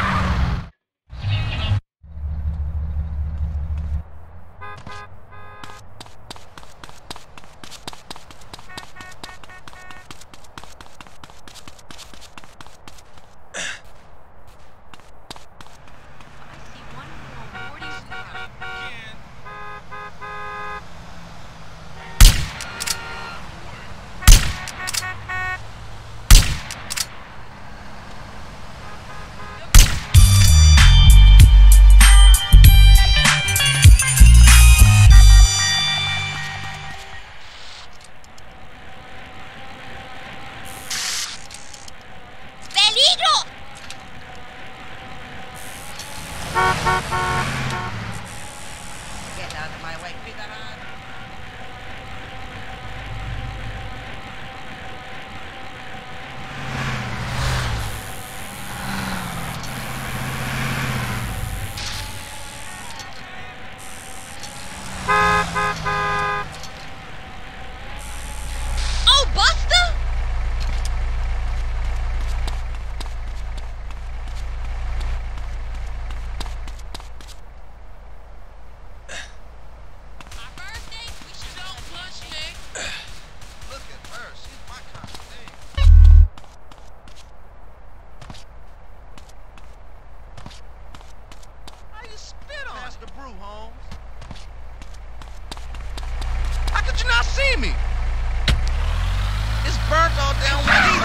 See me. It's burnt all down with heat.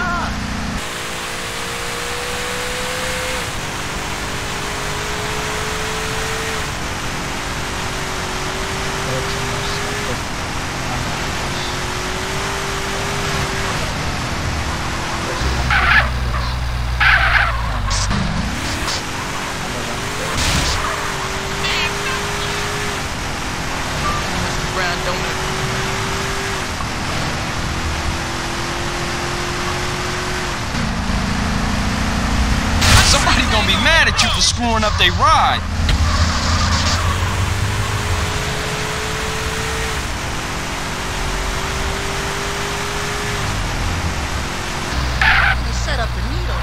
Brown donut. Somebody gonna be mad at you for screwing up their ride. You set up the needle.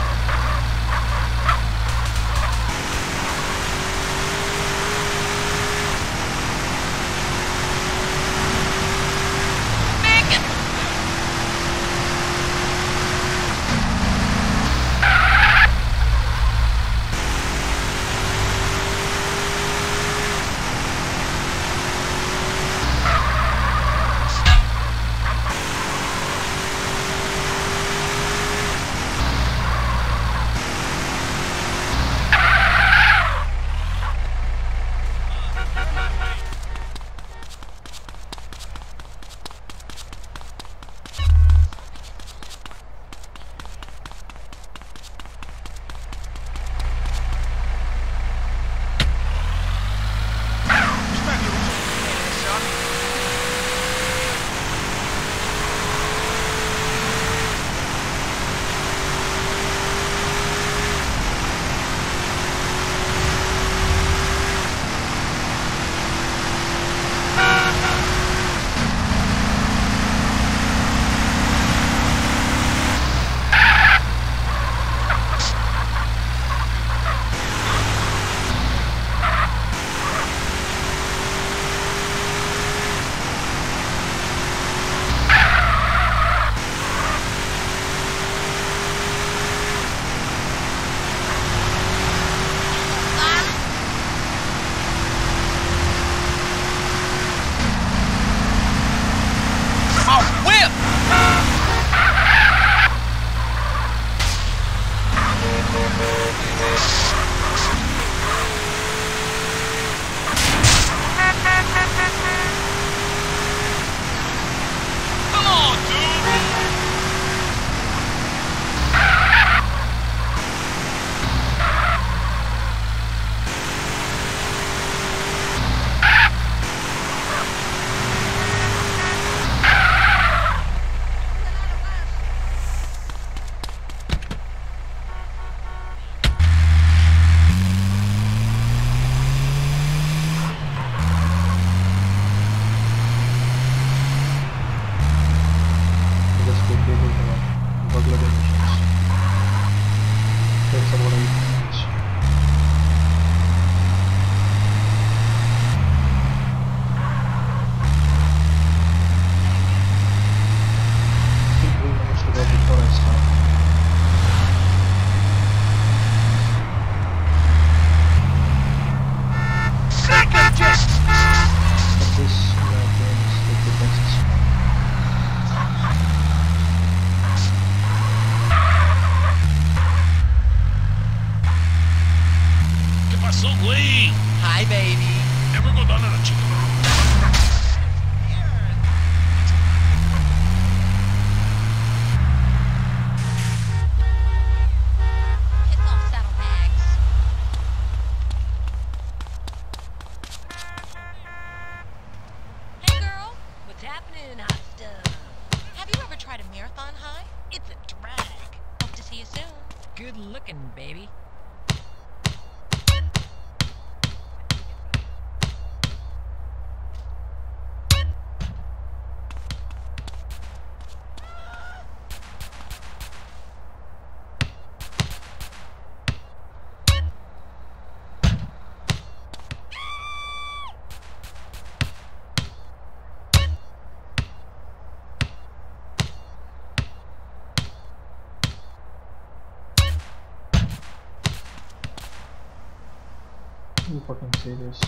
away. Hi, baby. Never go down on a chicken. Piss off, saddlebags. Hey, girl. What's happening, hot stuff? Have you ever tried a marathon high? It's a drag. Hope to see you soon. Good looking, baby. Are you fucking serious?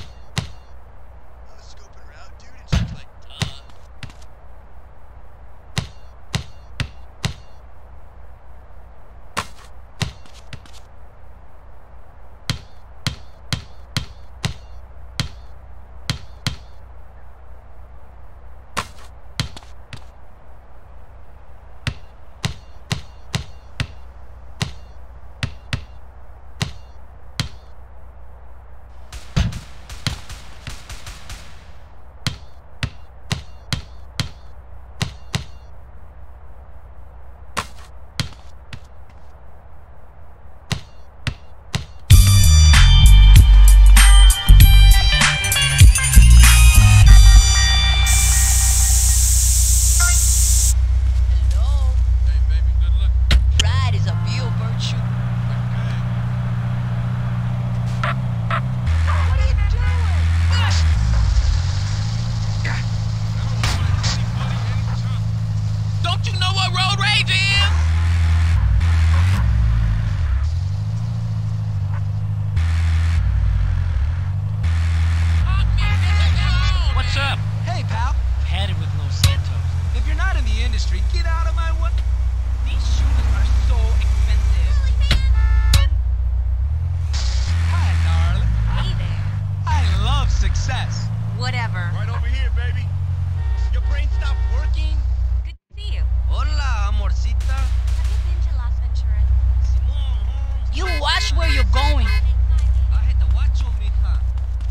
Whatever. Right over here, baby. Your brain stopped working? Good to see you. Hola, amorcita. Have you been to Las Venturas? You watch where you're going. I had to watch you, mija.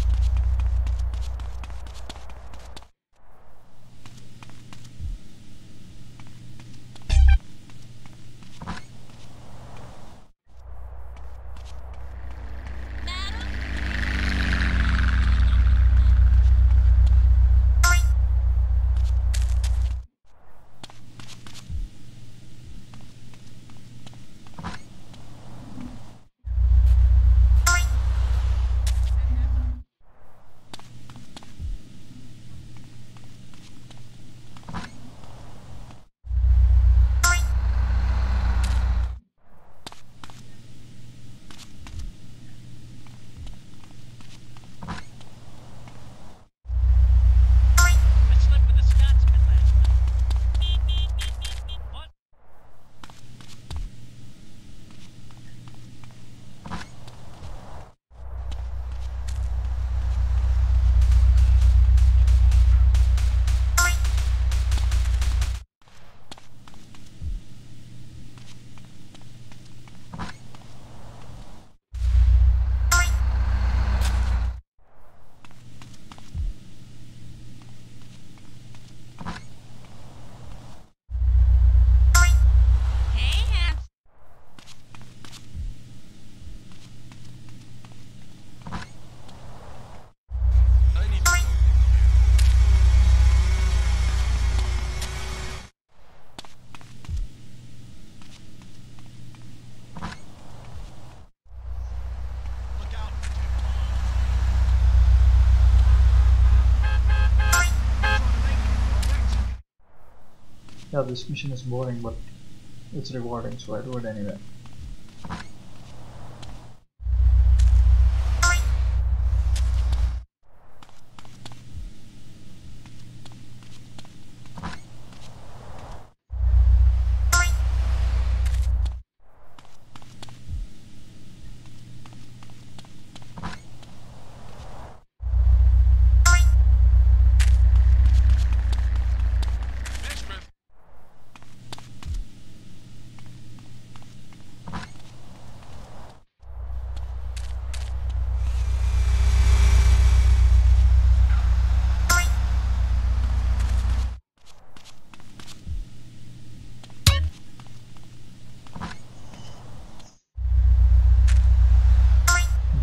Yeah, this mission is boring, but it's rewarding, so I do it anyway.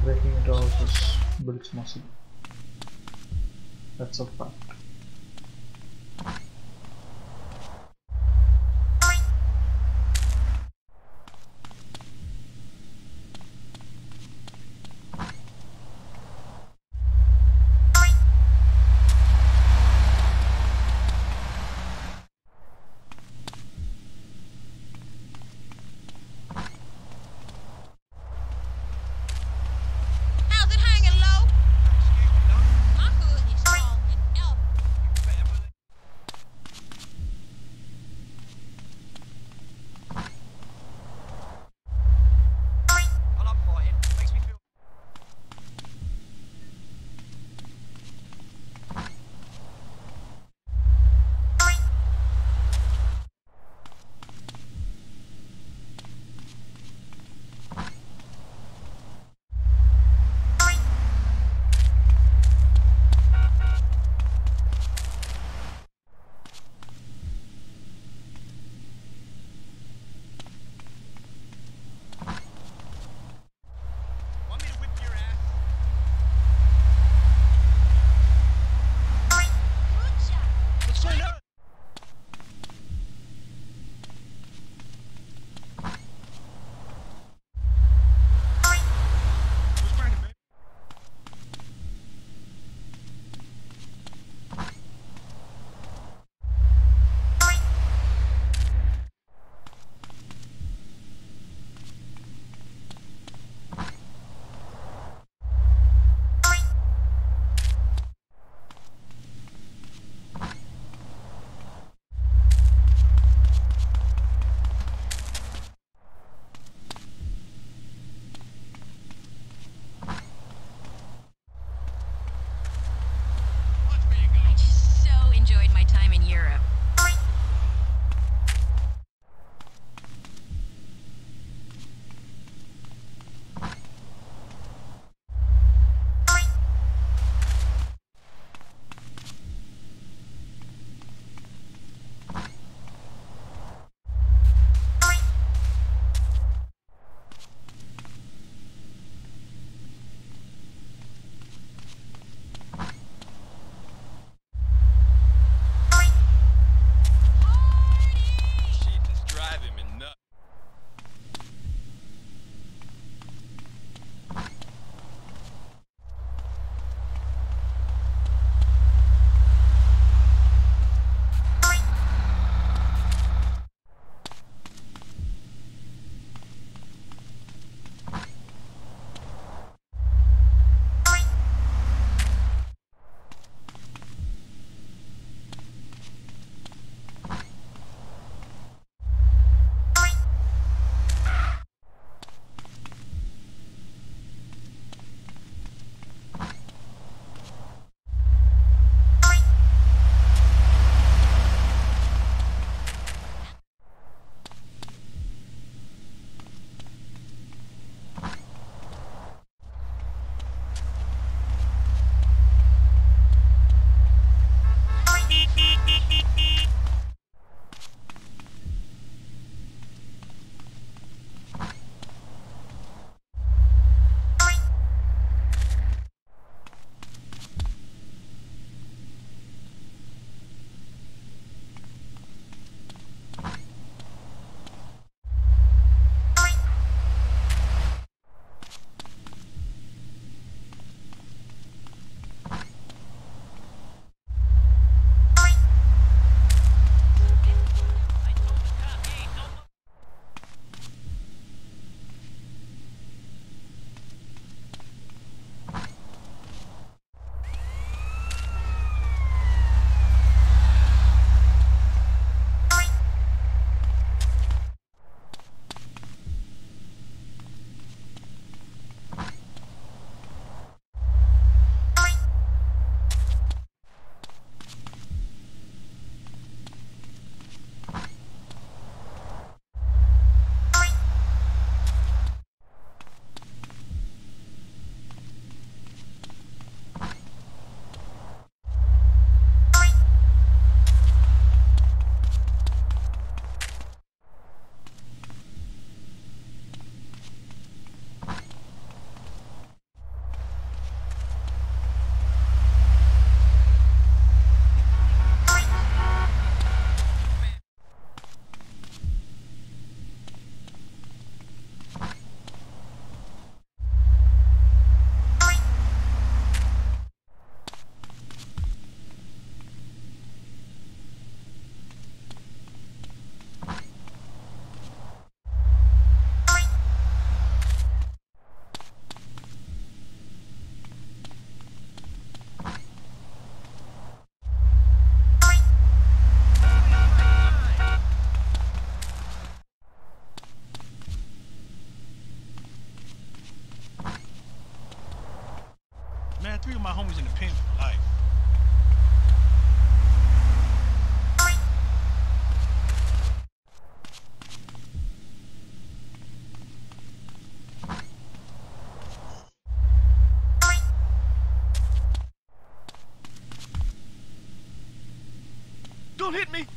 breaking it also builds muscle. That's a fact. How's it hanging low? My hood is strong and L three of my homies in the pen for life. Don't hit me!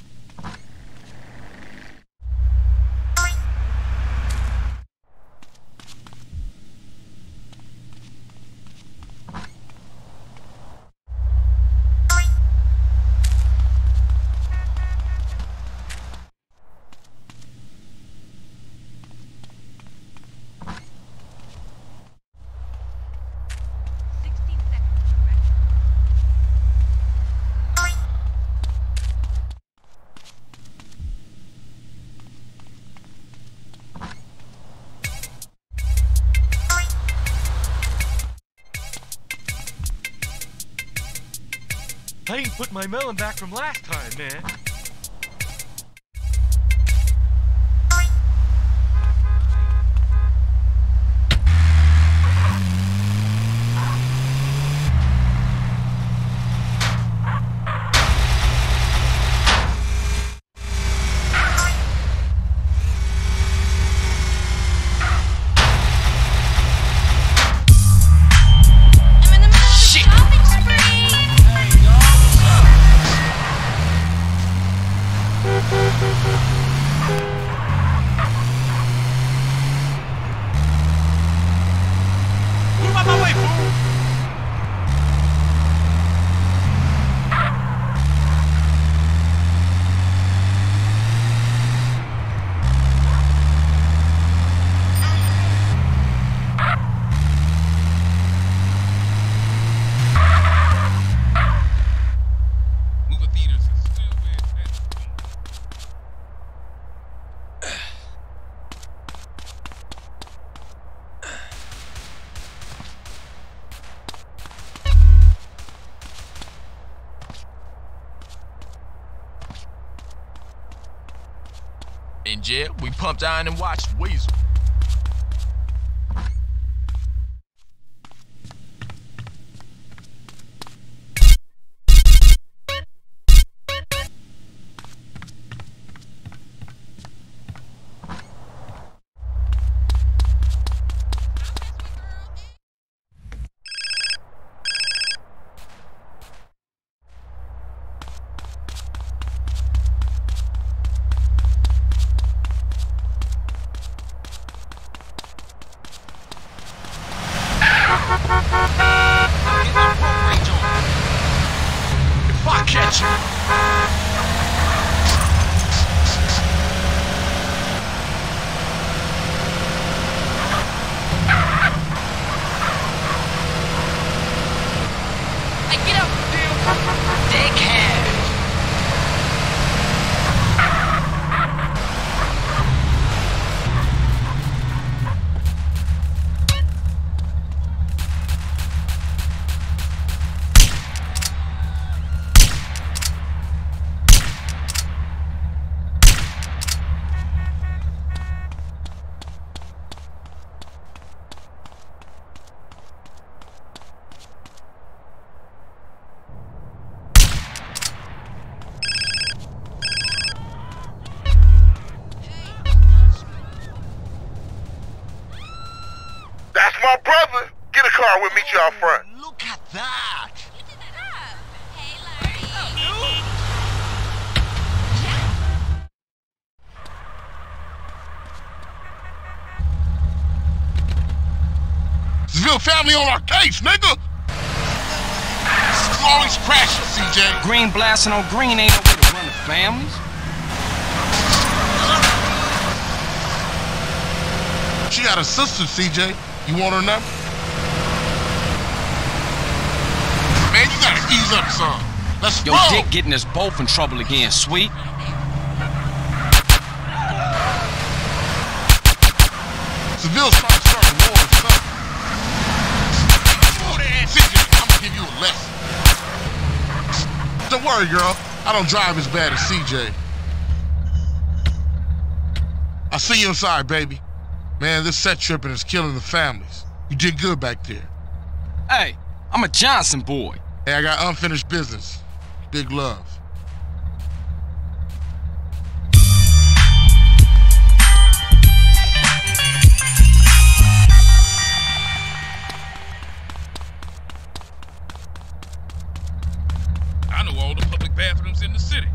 I ain't put my melon back from last time, man. In jail, we pumped iron and watched Weasel. If I catch you, Hey, get up, dude! Dickhead! That's my brother. Get a car, we'll meet you out front. look at that. Seville family on our case, nigga. You always crashing, C J. Green blasting on green ain't no way to run the families. She got a sister, C J. You want her number? Man, you gotta ease up some. Let's Yo, roll. Dick getting us both in trouble again, sweet. Seville's trying to start a war or something. C J, I'm gonna give you a lesson. Don't worry, girl. I don't drive as bad as C J. I'll see you inside, baby. Man, this set tripping is killing the families. You did good back there. Hey, I'm a Johnson boy. Hey, I got unfinished business. Big love. I know all the public bathrooms in the city.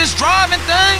this driving thing?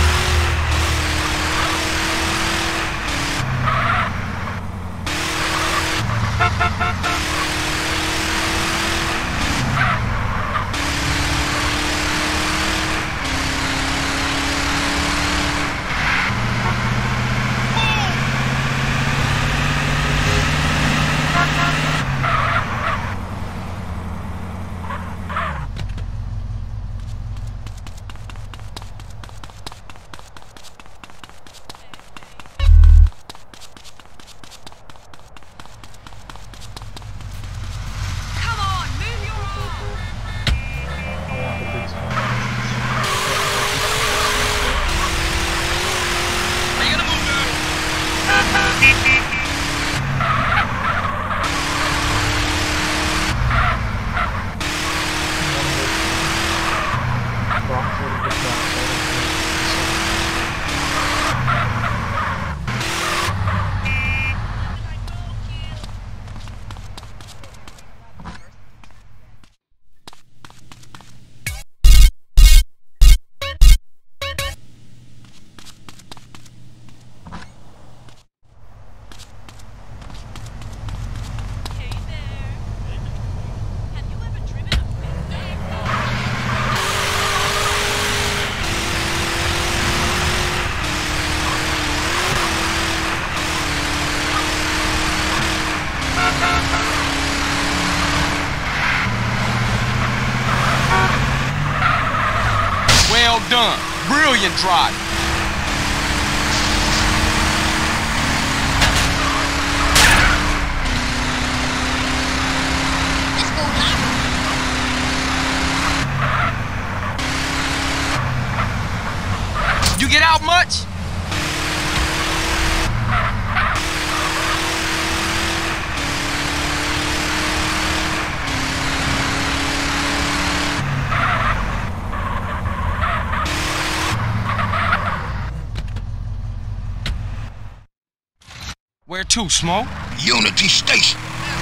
Well done. Brilliant driving. You get out much? Where to, Smoke? Unity Station.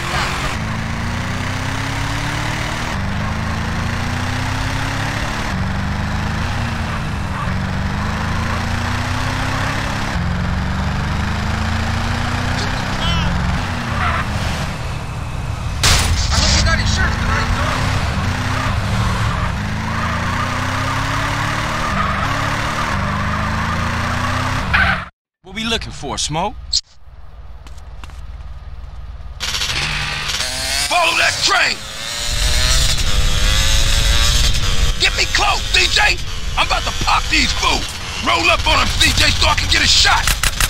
What we looking for, Smoke? Follow that train! Get me close, C J! I'm about to pop these fools! Roll up on them, C J, so I can get a shot!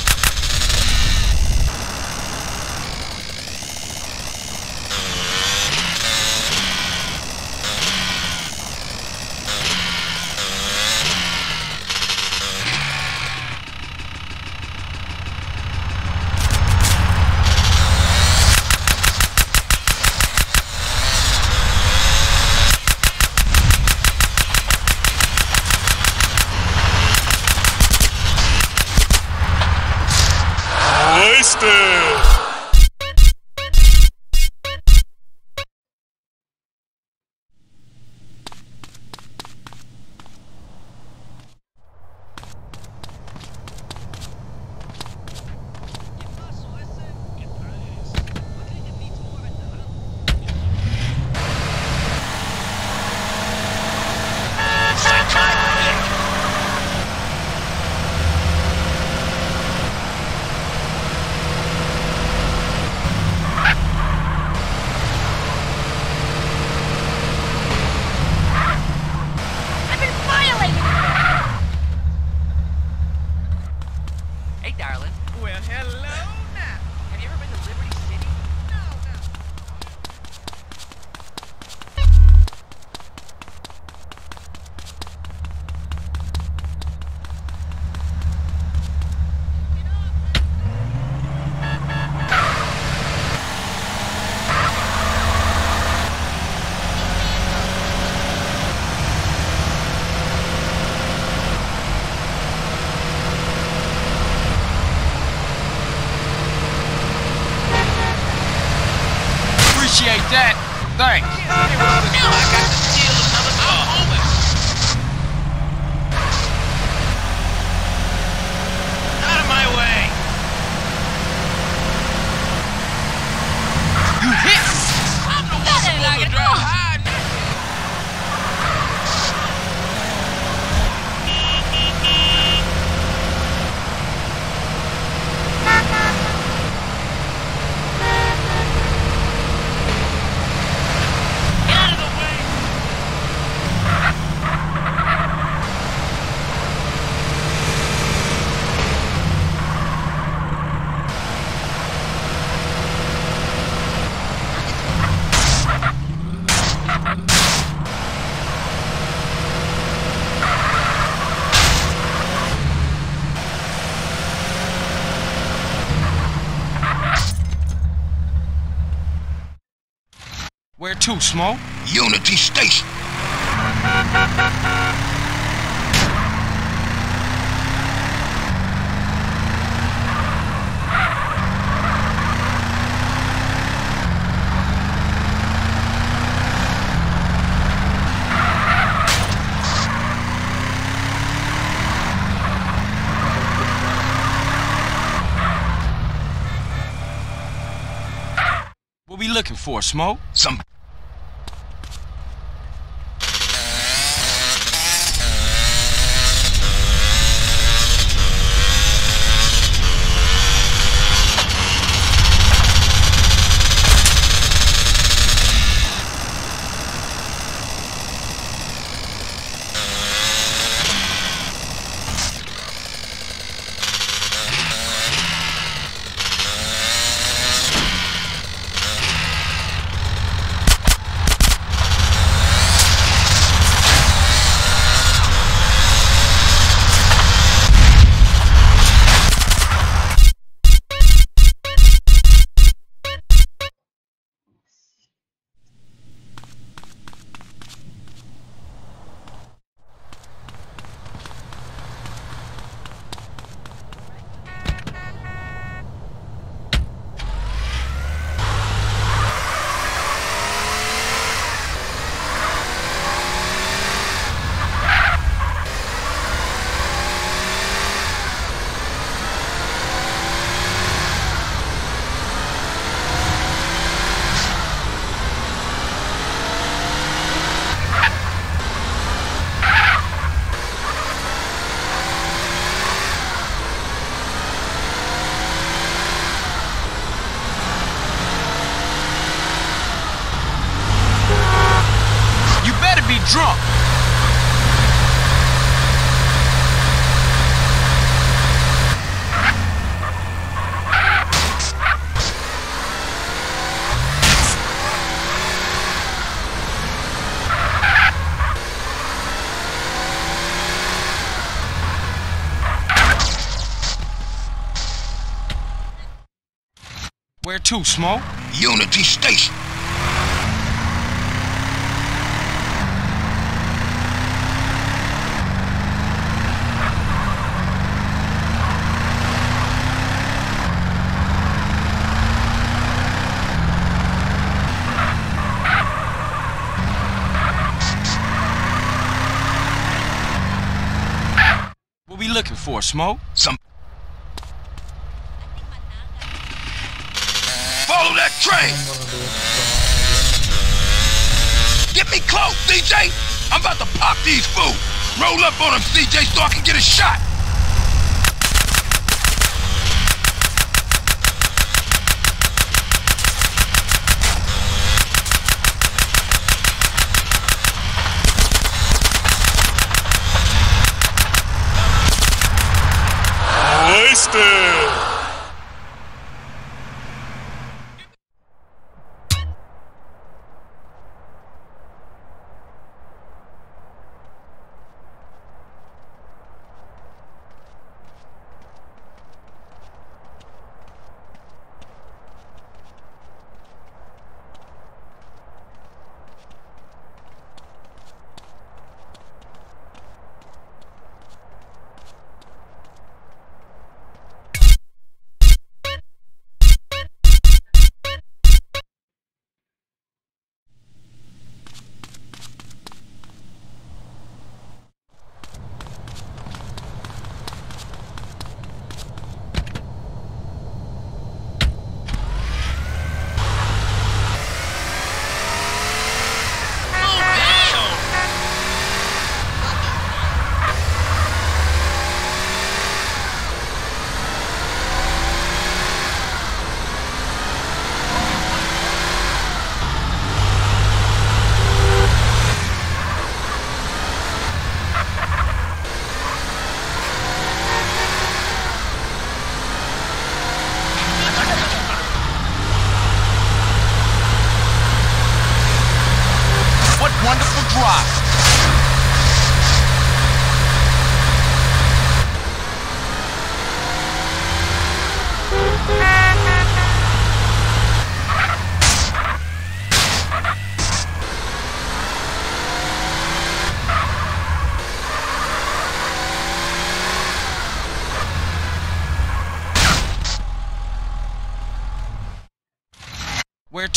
Appreciate that. Thanks. Now I got to steal another car. Where to, Smoke? Unity Station. What we looking for, Smoke? Some... Drunk. Where to, Smoke? Unity Station. What we looking for, Smoke? Some... Follow that train! Get me close, C J! I'm about to pop these fools! Roll up on them, C J, so I can get a shot! Wasted! Wonderful drive.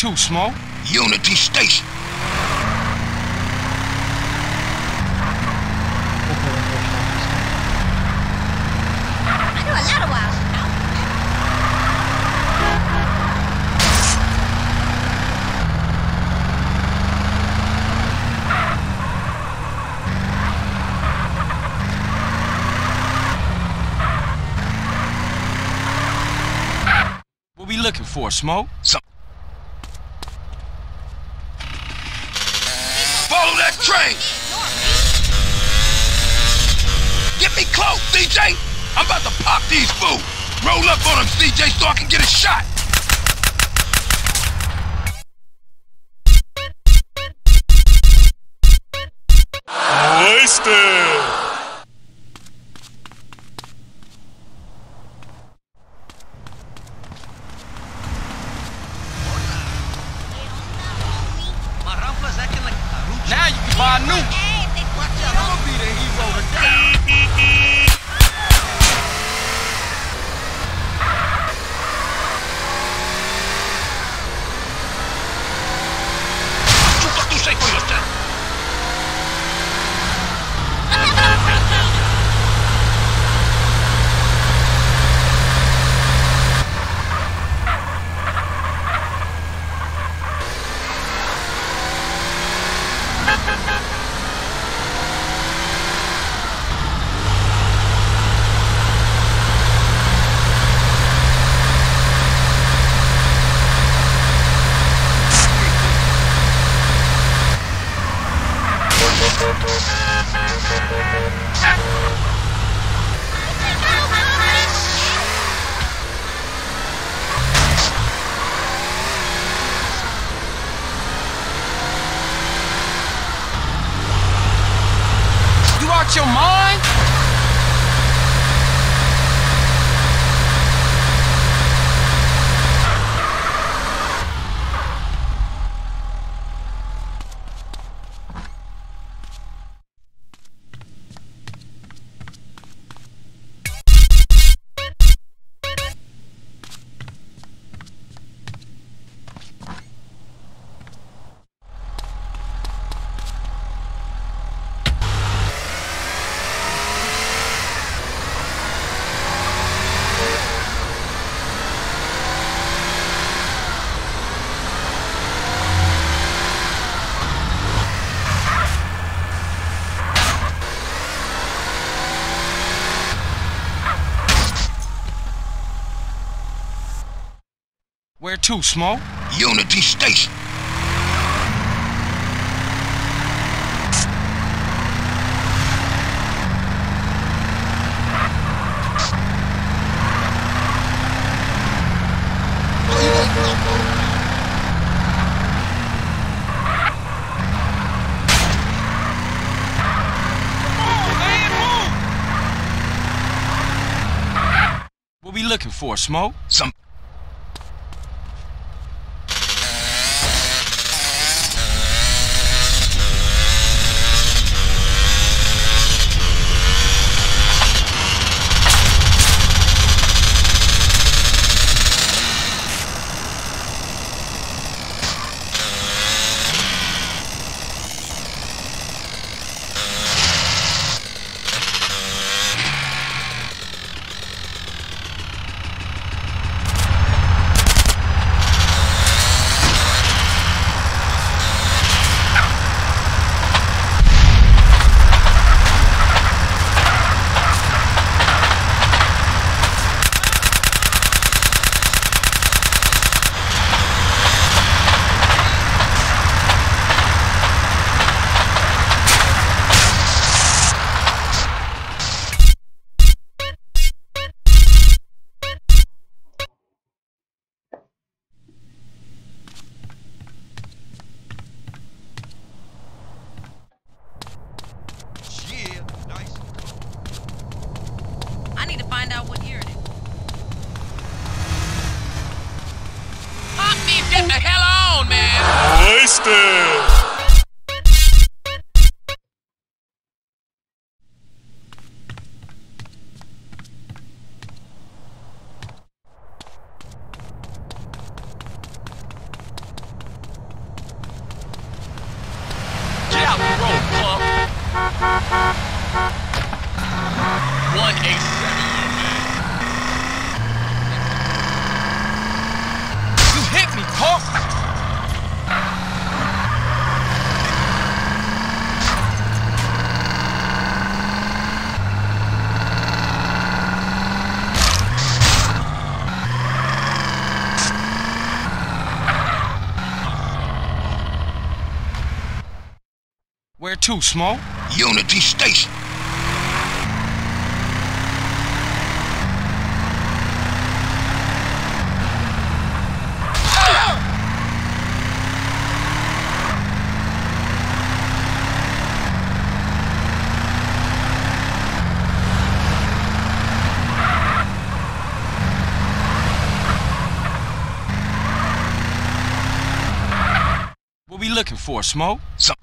to, Smoke? Unity Station. I do a lot of wild stuff. What we looking for, Smoke? Some. Follow that train! Get me close, C J! I'm about to pop these fools! Roll up on them, C J, so I can get a shot! Wasted! Now you can buy a new. Watch out, I'm gonna be the hero today. Chupa tu sei con yourself! You out your mind? Where to, Smoke? Unity Station. What we looking for, Smoke? Some. Roll, club. one eighty-seven, young man. You hit me, punk! Where to, Smoke? Unity Station. What we looking for, Smoke? Some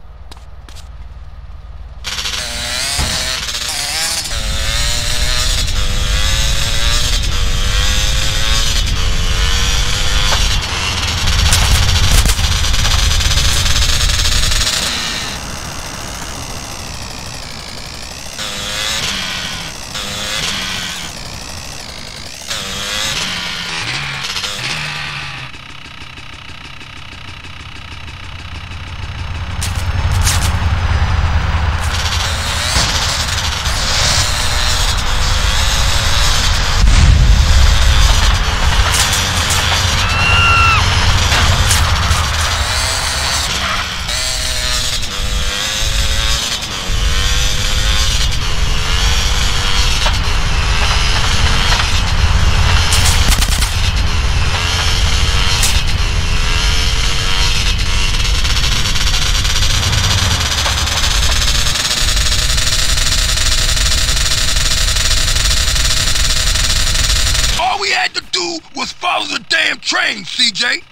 was follow the damn train, C J.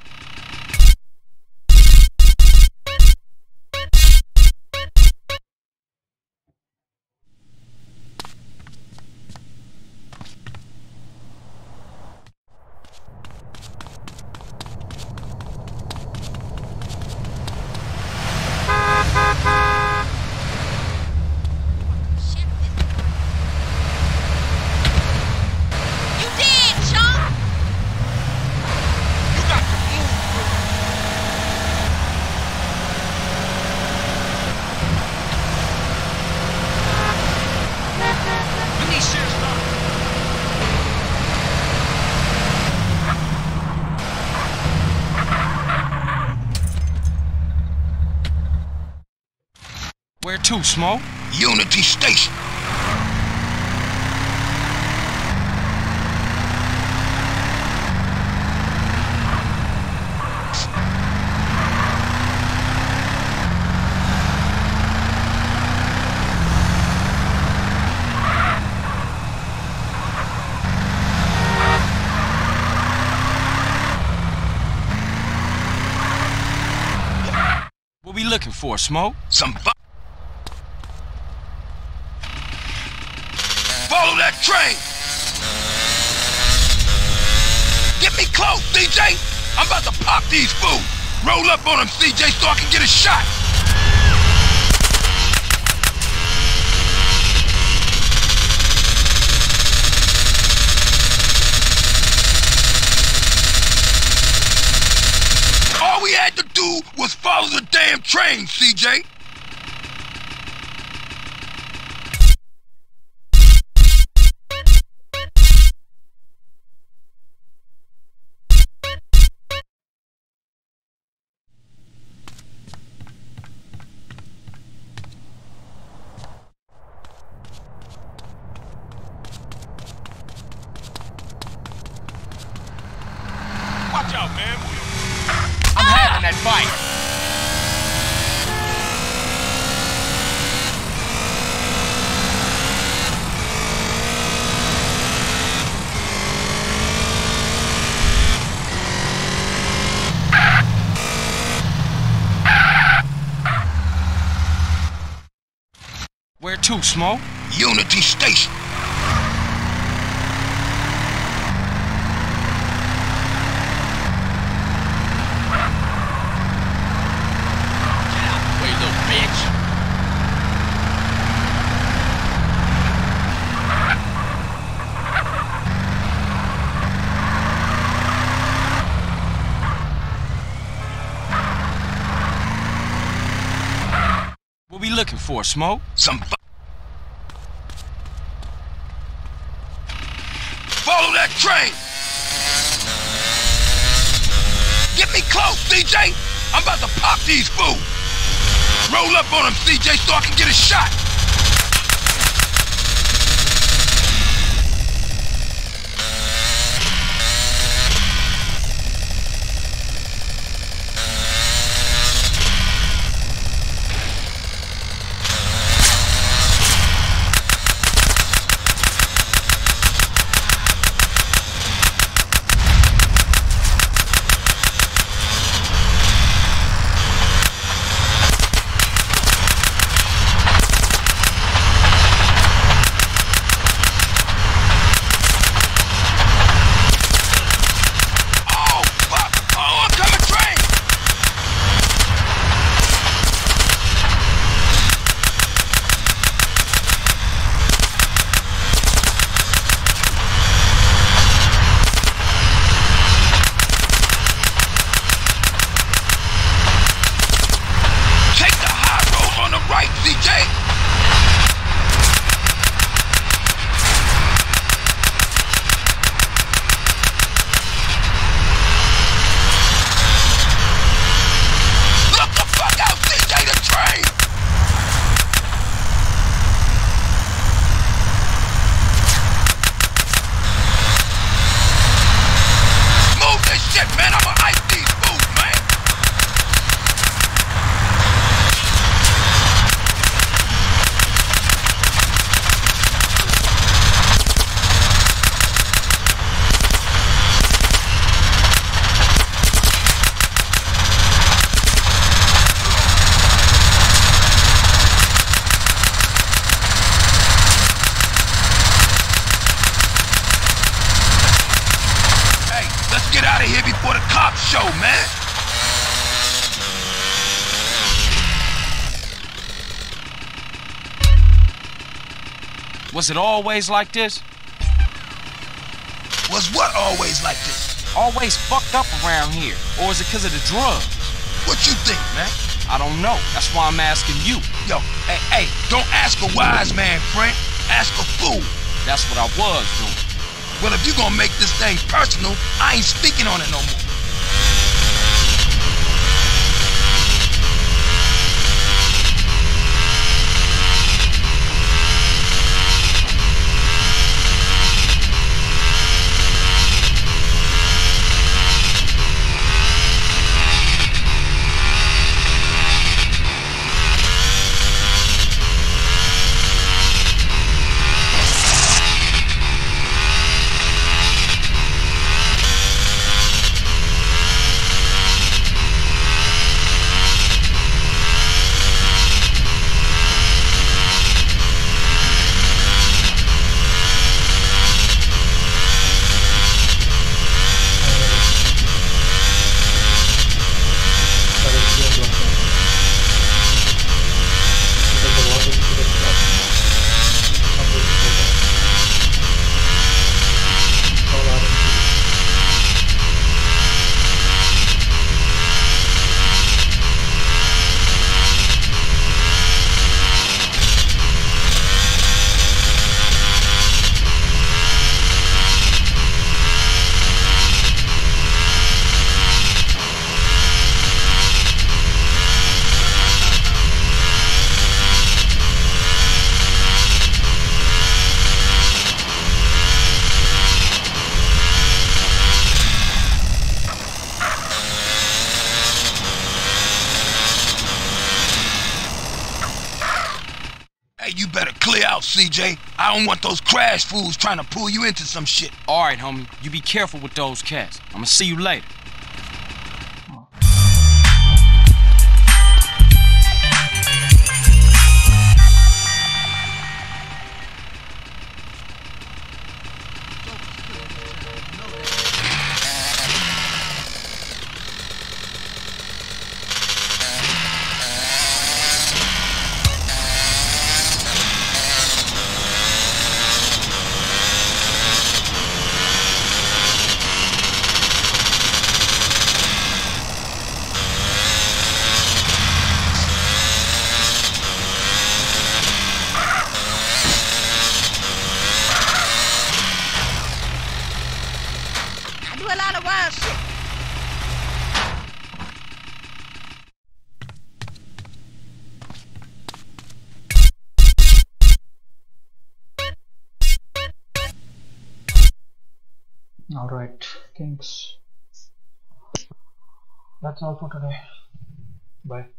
Where to, Smoke? Unity Station. What we looking for, Smoke? Some bu- Follow that train! Get me close, C J! I'm about to pop these fools! Roll up on them, C J, so I can get a shot! All we had to do was follow the damn train, C J! Watch out, man. I'm having that fight. Where to, Smoke? Unity Station. Wait, little bitch. What we looking for, Smoke? Some... Follow that train! Get me close, C J! I'm about to pop these fools! Roll up on them, C J, so I can get a shot! Show, man. Was it always like this? Was what always like this? Always fucked up around here. Or is it because of the drugs? What you think, man? I don't know. That's why I'm asking you. Yo, hey, hey, don't ask a wise man, friend. Ask a fool. That's what I was doing. Well, if you're gonna make this thing personal, I ain't speaking on it no more. You better clear out, C J. I don't want those crash fools trying to pull you into some shit. All right, homie. You be careful with those cats. I'm gonna see you later. Alright, Kings. That's all for today. Bye.